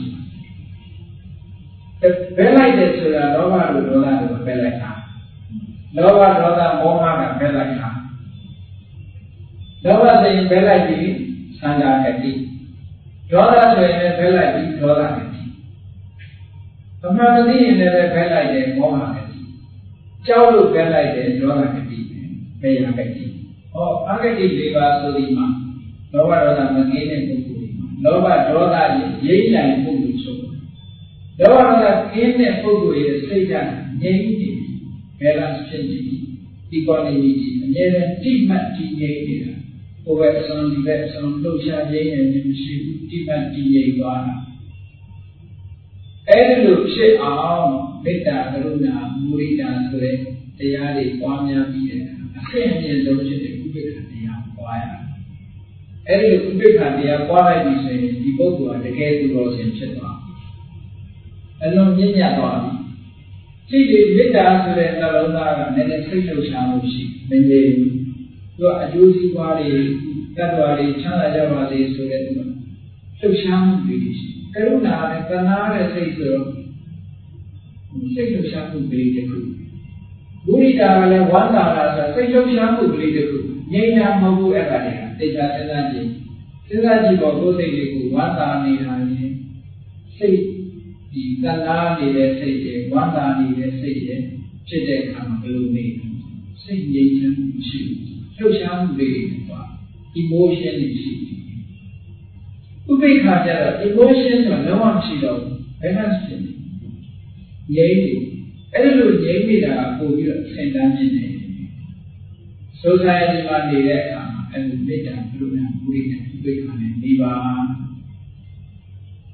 တာဘယ်လိုက်တယ်ဆိုတာလောဘတို့ဒေါသတို့ပဲလိုက်တာလောဘဒေါသမောဟကပဲလိုက်တာလောဘဆိုရင်ဘယ်လိုက်ပြီးသံဃာကတိဒေါသဆိုရင်လည်းဘယ်လိုက်ပြီးဒေါသကတိအမှန်မသိရင်လည်းဘယ်လိုက်တယ်မောဟကတိကြောက်လို့ဘယ်လိုက်တယ်ဒေါသကတိပဲရကတိဟောအဂတိ၄ပါးဆိုဒီမှာလောဘဒေါသမကင်းတဲ့ပုဂ္ဂိုလ်တွေမှာလောဘဒေါသရိပ်နိုင်ပုဂ္ဂိုလ်ဆိုလောဘဒေါသကင်းတဲ့ပုဂ္ဂိုလ်ရဲ့စိတ်ဓာတ်ငြိမ်နေဘယ်လားဖြစ်နေဒီကောနေကြီးအမြဲတမ်းတိမှတ်တည်ငြိမ်နေတာဟိုဘက်ဆုံးဒီဘက်ဆုံးလှုပ်ရှားရင်းနဲ့မရှိဘူးတိမှတ်တည်ငြိမ်သွားတာအဲ့ဒီလိုဖြစ်အောင်မေတ္တာကရုဏာမုဒိတာဆိုတဲ့တရားတွေပွားများပြီးတဲ့အခါအဆင့်အမြင့်ဆုံးဖြစ်တဲ့ဥပိ္ပခာတရားပွားရတယ်အဲ့ဒီဥပိ္ပခာတရားပွားလိုက်ပြီဆိုရင်ဒီပုဂ္ဂိုလ်ကတကယ်သူတော်စင်ဖြစ်သွားအလုံးမြင့်မြတ်သွားပြီကြည့်ဒီမေတ္တာဆိုတဲ့နှလုံးသားကလည်းစိတ်လှုပ်ရှားမှုရှိမငြိမ်ဘူးသူကအကျိုးစီးပွားတွေတတ်တော်တွေချမ်းသာကြပါစေဆိုတဲ့သူကလှုပ်ရှားမှုတွေရှိကရုဏာနဲ့သနာတဲ့စိတ်ဆိုတော့စိတ်လှုပ်ရှားမှုတွေတခုမုဒိတာကလည်းဝမ်းသာတာဆိုစိတ်လှုပ်ရှားမှုတွေတခုငြိမ်းချမ်းမဟုတ်ဘူးအဲ့ဒါတွေကတေချာစဉ်းစားကြည့်ပေါ့ကိုယ်စိတ်လေးကိုဝမ်းသာနေတာရင်စိတ်ဒီသနာနေတဲ့စိတ်ရဲ့ဝမ်းသာနေတဲ့စိတ်ရဲ့ဖြစ်တဲ့အခါမှာဘယ်လိုနေစိတ်ငြိမ်းချမ်းမှုရှိလှုပ်ရှားမှုတွေပါ emotion တွေရှိဥပိ္ပခာကြတော့ emotion ဆိုတာလုံးဝမရှိတော့ဘူး balance ဖြစ်နေငြိမ်းနေအဲ့လိုငြိမ်းနေတာပို့ပြီးတော့ဆင်တန်းနေတယ် society မှာနေတဲ့အခါမှာအဲ့လိုမေတ္တာကရုဏာမုဒိတာဥပိ္ပခာနဲ့နေပါ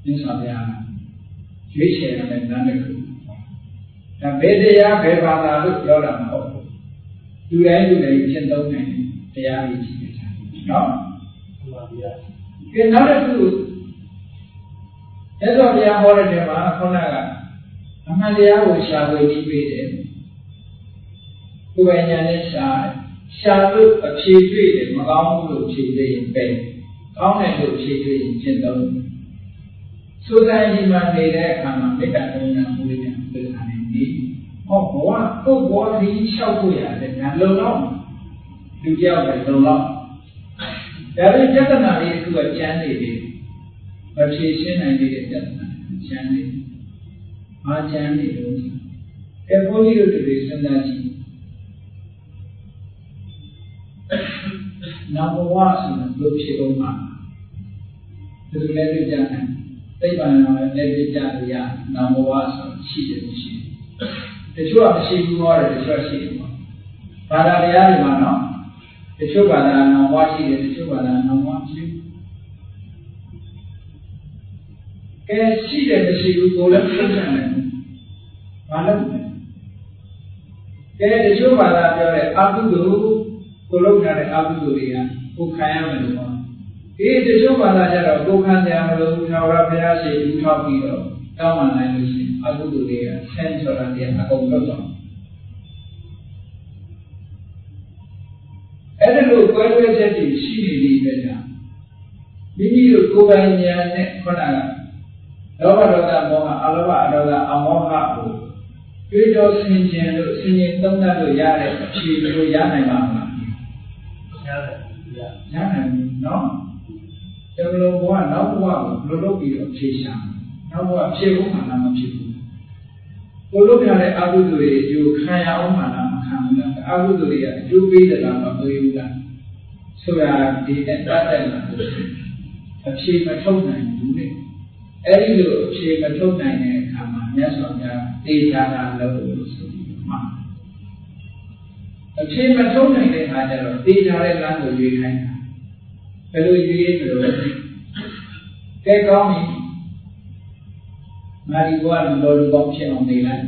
မြတ်စွာဘုရားရွေးချယ်ရတဲ့လမ်းတစ်ခုဒါဘယ်တရားဘယ်ဘာသာလို့ပြောတာမဟုတ်ဘူးလူတိုင်းကျင့်သုံးနိုင်တရားကြီးရှိတယ်နော်မှန်ပါဗျာကဲနောက်တစ်ခုမြတ်စွာဘုရားဟောတဲ့နေရာမှာခုနကအမှန်တရားကိုရှာဖွေပြီးပေးတယ်ကိုယ်ပိုင်ဉာဏ်နဲ့ရှာလို့အဖြေတွေ့တယ်မကောင်းဘူးလို့ဖြေတွေ့ရင်ပဲကောင်းတယ်လို့ဖြေတွေ့ရင်ကျင့်သုံးဆိုတိုင်းဒီမှာနေတဲ့အခါမှာမေတ္တာတုံးတာမွေးတယ်ပြဿနာနေပြီးဟောဘဝကိုယ်ဘဝဒီလျှောက်ဖို့ရတယ်ငါလုံလောက်လူကြောက်တယ်လုံလောက်ဒါပေမဲ့ပြဿနာလေးတစ်ခုကကျန်နေတယ်မဖြေရှင်းနိုင်တဲ့ပြဿနာကျန်နေတယ်အားကျန်နေလို့အဲဘုန်းကြီးတို့တွေစဉ်းစားကြည့်နာမဝဆိုတာဘယ်ဖြစ်အောင်မှာဒီလိုလည်းကြတယ်သိပ္ပံရောလည်းကြရနာမဝဆိုရှိတယ်မရှိတချို့ကမရှိဘူးဟောတယ်တချို့ရှိတယ်ပေါ့ဘာသာတရားတွေမှာနော်တချို့ဘာသာနာမဝရှိတယ်တချို့ဘာသာနာမဝမရှိဘူးကဲရှိတယ်မရှိဘူးကိုလည်းသိကြတယ်ဘာလို့ကဲတချို့ဘာသာပြောတဲ့အကုသိုလ်ကိုလုပ်ထားတဲ့အကုသိုလ်တွေကကိုခံရမယ်လို့ပြောဒီတချို့ဘာသာကျတော့ကိုခံကြမလို့ထာဝရဘုရားရှိခိုးထောက်ပြီးတော့တောင်းပန်နိုင်လို့ရှိရင်အကုသိုလ်တွေကဆန်းဆိုတာတရားအကုန်လုပ်တော့အဲ့ဒါလို့ကွဲလွဲချက်တွေရှိနေပြီပဲကြာမိမိတို့ကိုယ်ပိုင်ဉာဏ်နဲ့ခုနကလောဘဒေါသမောဟအလောဘအဒေါသအမောဟကိုတွေးတောဆင်ခြင်လို့ဆင်ခြင်သုံးသပ်လို့ရတဲ့အဖြေကိုရနိုင်ပါမလားရနိုင်ပြီနော်ဒီလိုဘဝနောက်ဘဝကိုလွတ်လွတ်ပြီးတော့ဖြေရှာနောက်ဘဝဖြေဖို့မှလားမဖြစ်ဘူးကိုလို့ပြတဲ့အကုသိုလ်တွေအကျိုးခံရအောင်မှလားမခံဘူးလားအကုသိုလ်တွေကအကျိုးပေးတယ်လားမပေးဘူးလားဆိုတာဒီနဲ့တတ်တယ်လားအဖြေမထုတ်နိုင်ဘူးလေအဲ့ဒီလိုအဖြေမထုတ်နိုင်တဲ့အခါမှာမြတ်စွာဘုရားတေချာတာလို့ဆိုပြီးမှအဖြေမထုတ်နိုင်တဲ့အခါကျတော့တေချာတဲ့လမ်းကိုရွေးခိုင်းတာဘယ်လိုရွေးလို့ကဲကောင်းပြီငါဒီဘဝလူတော်လူကောင်းဖြစ်အောင်နေလိုက်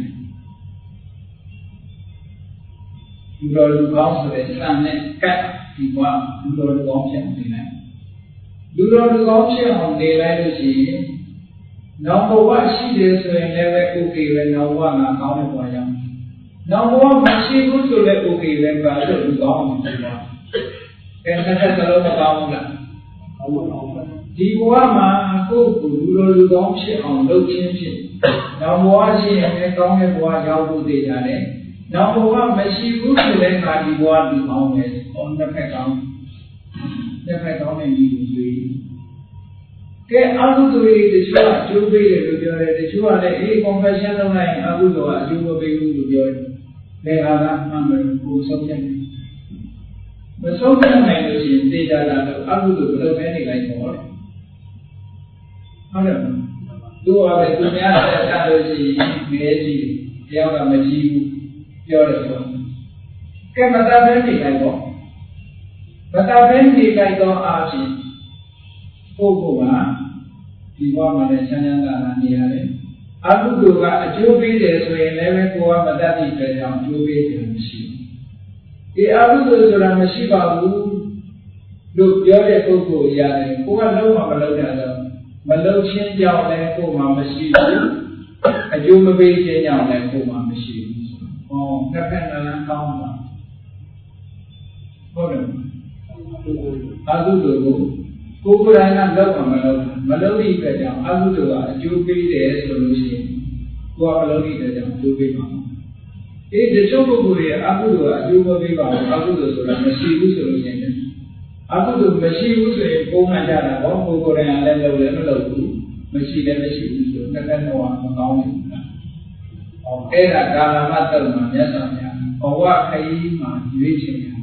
လူတော်လူကောင်းဆိုတဲ့စံနဲ့ကတ်ဒီဘဝလူတော်လူကောင်းဖြစ်အောင်နေလိုက်လူတော်လူကောင်းဖြစ်အောင်နေလိုက်လို့ရှိရင်နောက်ဘဝရှိတယ်ဆိုရင်လည်းပဲโอเคပဲနောက်ဘဝငါကောင်းတဲ့ဘဝရောက်နောက်ဘဝမရှိဘူးဆိုလည်းโอเคပဲပါလို့လူကောင်းအောင်ဖြစ်သွားတယ်။အဲ့ဒါလည်းမကောင်းဘူးလား။ကောင်းပါဘူး။ဒီဘဝမှာကိုယ့်ကိုလူတော်လူကောင်းဖြစ်အောင်လုပ်ခြင်းဖြင့်နောက်ဘဝရှိရင်လည်းကောင်းတဲ့ဘဝရောက်ဖို့သိကြတယ်။နောက်ဘဝမရှိဘူးဆိုလည်းခါဒီဘဝလူကောင်းတယ်။ဟောတစ်ဖက်ကောင်းတဲ့ညီကိုတွေ့ကဲအကုသိုလ်တွေတချို့အကျိုးပေးတယ်လို့ပြောတယ်တချို့ကလည်းconfession လုပ်လိုက်ရင်အကုသိုလ်ကအကျိုးမပေးဘူးလို့ပြောတယ်။ဒါအားကမှန်တယ်ကိုဆုံးဖြတ်တယ်မဆုံးဖြတ်နိုင်လို့ရှိရင်သေချာတာတော့အကုသိုလ်ဘယ်လိုပဲနေလိုက်ပေါ့လေဟုတ်တယ်သူကပဲသူများတက်တာလို့ရှိရင်ငယ်ကြီးတယောက်ကမကြည့်ဘူးပြောတယ်ဆိုကဲမတာပဲနေလိုက်ပေါ့မတာပဲနေလိုက်တော့အားဖြင့်ကိုယ့်ကဒီဘဝမှာလည်းချမ်းသာတာနေရတယ်အကုသိုလ်ကအကျိုးပေးတယ်ဆိုရင်လည်းကိုယ်ကမတတ်သည့်အတွက်ကြောင့်အကျိုးပေးတယ်မရှိဘူးဒီအကုသိုလ်ဆိုတာမရှိပါဘူးလို့ပြောတဲ့ပုဂ္ဂိုလ်ရတယ်ကိုကလုံးဝမလုပ်တာတော့မလုပ်ချင်းကြောင့်လည်းကိုယ်မှမရှိဘူးအကျိုးမပေးခြင်းကြောင့်လည်းကိုယ်မှမရှိဘူးဟောတစ်ဖက်နှလုံးကောင်းတာဟုတ်တယ်အကုသိုလ်ကိုကိုယ်ကိုယ်တိုင်ကလုပ်မှမလုပ်သည့်အတွက်ကြောင့်အကုသိုလ်ကအကျိုးပေးတယ်ဆိုလို့ရှိရင်ကိုယ်ကမလုပ်သည့်အတွက်ကြောင့်အကျိုးပေးမှာဒီတချို့ပုဂ္ဂိုလ်တွေအကုသိုလ်ကအကျိုးမပေးပါဘူးအကုသိုလ်ဆိုတာမရှိဘူးဆိုလို့ရှိရင်အကုသိုလ်မရှိဘူးဆိုရင်ပုံမှန်ကြတာပေါ့ကိုယ်ကိုယ်တိုင်ကလည်းလုပ်လည်းမလုပ်ဘူးမရှိလည်းမရှိဘူးဆိုတစ်ခါတော့မကောင်းဘူးလားအဲ့ဒါကာလမတ္တမှာမြတ်စွာဘုရားဘဝခရီးမှာရွေးချယ်ရတယ်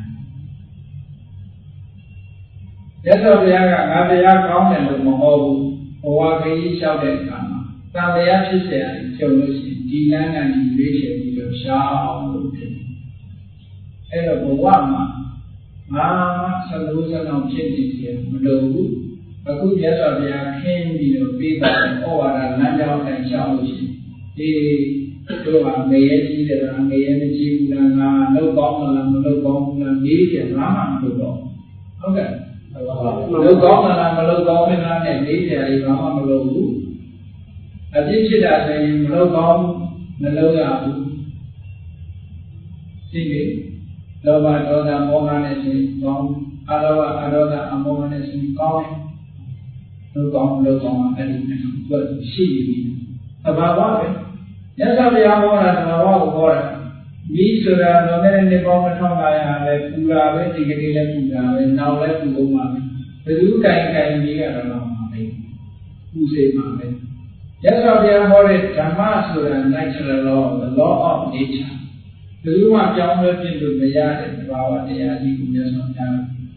မြတ်စွာဘုရားကငါတရားကောင်းတယ်လို့မဟုတ်ဘူးဘဝခရီးလျှောက်တဲ့အခါမှာသံတရားဖြစ်เสียရတယ်ကြုံလို့ရှိရင်ဒီလမ်းကနေရွေးချယ်ပြီးတော့ရှားအောင်လုပ်တယ်။အဲ့တော့ဘဝမှာငါဆလို့စအောင်ဖြစ်နေစီမလို့ဘူးအခုမြတ်စွာဘုရားခင်းပြီးတော့ပြီးတော့ဩဝါဒလမ်းကြောင်းတိုင်းရှောက်လို့ရှိရင်တို့ကငရဲကြီးတယ်လားငရဲမကြီးဘူးလားငါလောက်ကောင်းမလားမလောက်ကောင်းဘူးလားမေးတယ်ဘာမှမလုပ်တော့ဟုတ်ကဲ့လောက်ကောင်းမလားမလောက်ကောင်းဘူးလားနဲ့မေးတယ်လေဘာမှမလုပ်ဘူးအပြစ်ဖြစ်တာဆိုရင်မလောက်ကောင်းမလောက်ရဘူးသိပြီလောဘဒေါသမောဟနဲ့ဆိုရင်ကောင်းအလောဘအဒေါသအမောဟနဲ့ဆိုရင်ကောင်းလောက်ကောင်းလောက်ကောင်းအဲ့ဒီနဲ့သူကရှိပြီသဘာဝပဲမြတ်စွာဘုရားဟောတာသဘာဝကိုဟောတာမိဆိုတာတော့လည်းနေပေါင်း1500လဲပူတာပဲဒီကနေ့လည်းပူတာပဲနောက်လည်းပူအောင်ပါပဲဘယ်သူကင်ကြီးကတော့တော့မှာပဲပူစေမှာပဲမြတ်စွာဘုရားဟောတဲ့ဓမ္မဆိုတာ natural law the law of nature ဘယ်သူမှပြောင်းလဲပြင်လို့မရတဲ့သဘာဝတရားကြီးကိုမြတ်စွာဘုရား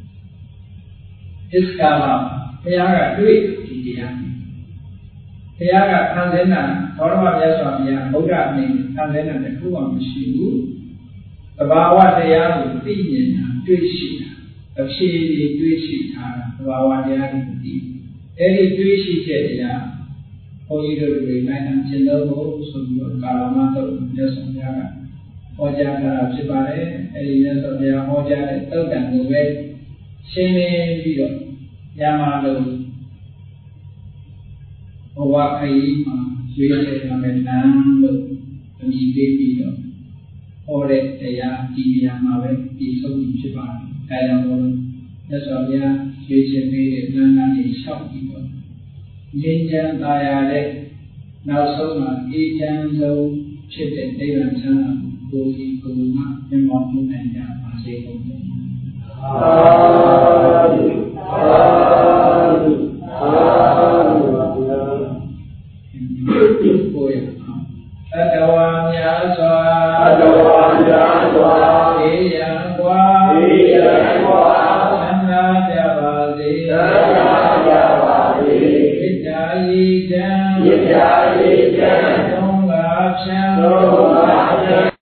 ਇਸကာလဘုရားကတွေ့ဒီတရားဘုရားကခံတဲ့နာဘောရမမြတ်စွာဘုရားဗုဒ္ဓအနေနဲ့ခံတဲ့နာတခုမှမရှိဘူးသဘာဝတရားကိုသိမြင်တာတွေ့ရှိတာအဖြေတွေ့ရှိတာသဘာဝတရားကိုသိအဲ့ဒီတွေ့ရှိချက်တရားဘုန်းကြီးတို့တွေနိုင်အောင်ရှင်းလို့ဆိုပြီးတော့ကာလမတော့မြတ်စွာဘုရားကဟောကြားတာဖြစ်ပါတယ်အဲ့ဒီမြတ်စွာဘုရားဟောကြားတဲ့သုတ်တန်ကိုပဲရှင်းလင်းပြီးတော့ညမှာလို့ဘဝခရီးမှာရွေးချယ်ရမယ်လမ်းလို့အမည်ပေးပြီးတော့ဟောတဲ့တရားဒီနေရာမှာပဲဒီဆုံးဖြစ်ပါတယ်။ဒါကြောင့်မို့မြတ်စွာဘုရားရွေးချယ်ပေးတဲ့လမ်းကနေလျှောက်ပြီးတော့ငြိမ်းချမ်းသာယာတဲ့နောက်ဆုံးမှာအေးချမ်းဆုံးဖြစ်တဲ့နိဗ္ဗာန်ချမ်းသာကိုယ်စီကိုယ်မှာမြတ်မောပြုနိုင်ကြပါစေကုန်သတည်း။သာဓုသာဓုသာဓုကိုရအတဝါများစွာအေးရန်กว่าသံဃာကြပါစေဣဒ္ဓာယိတံသုံးပါးဖြံ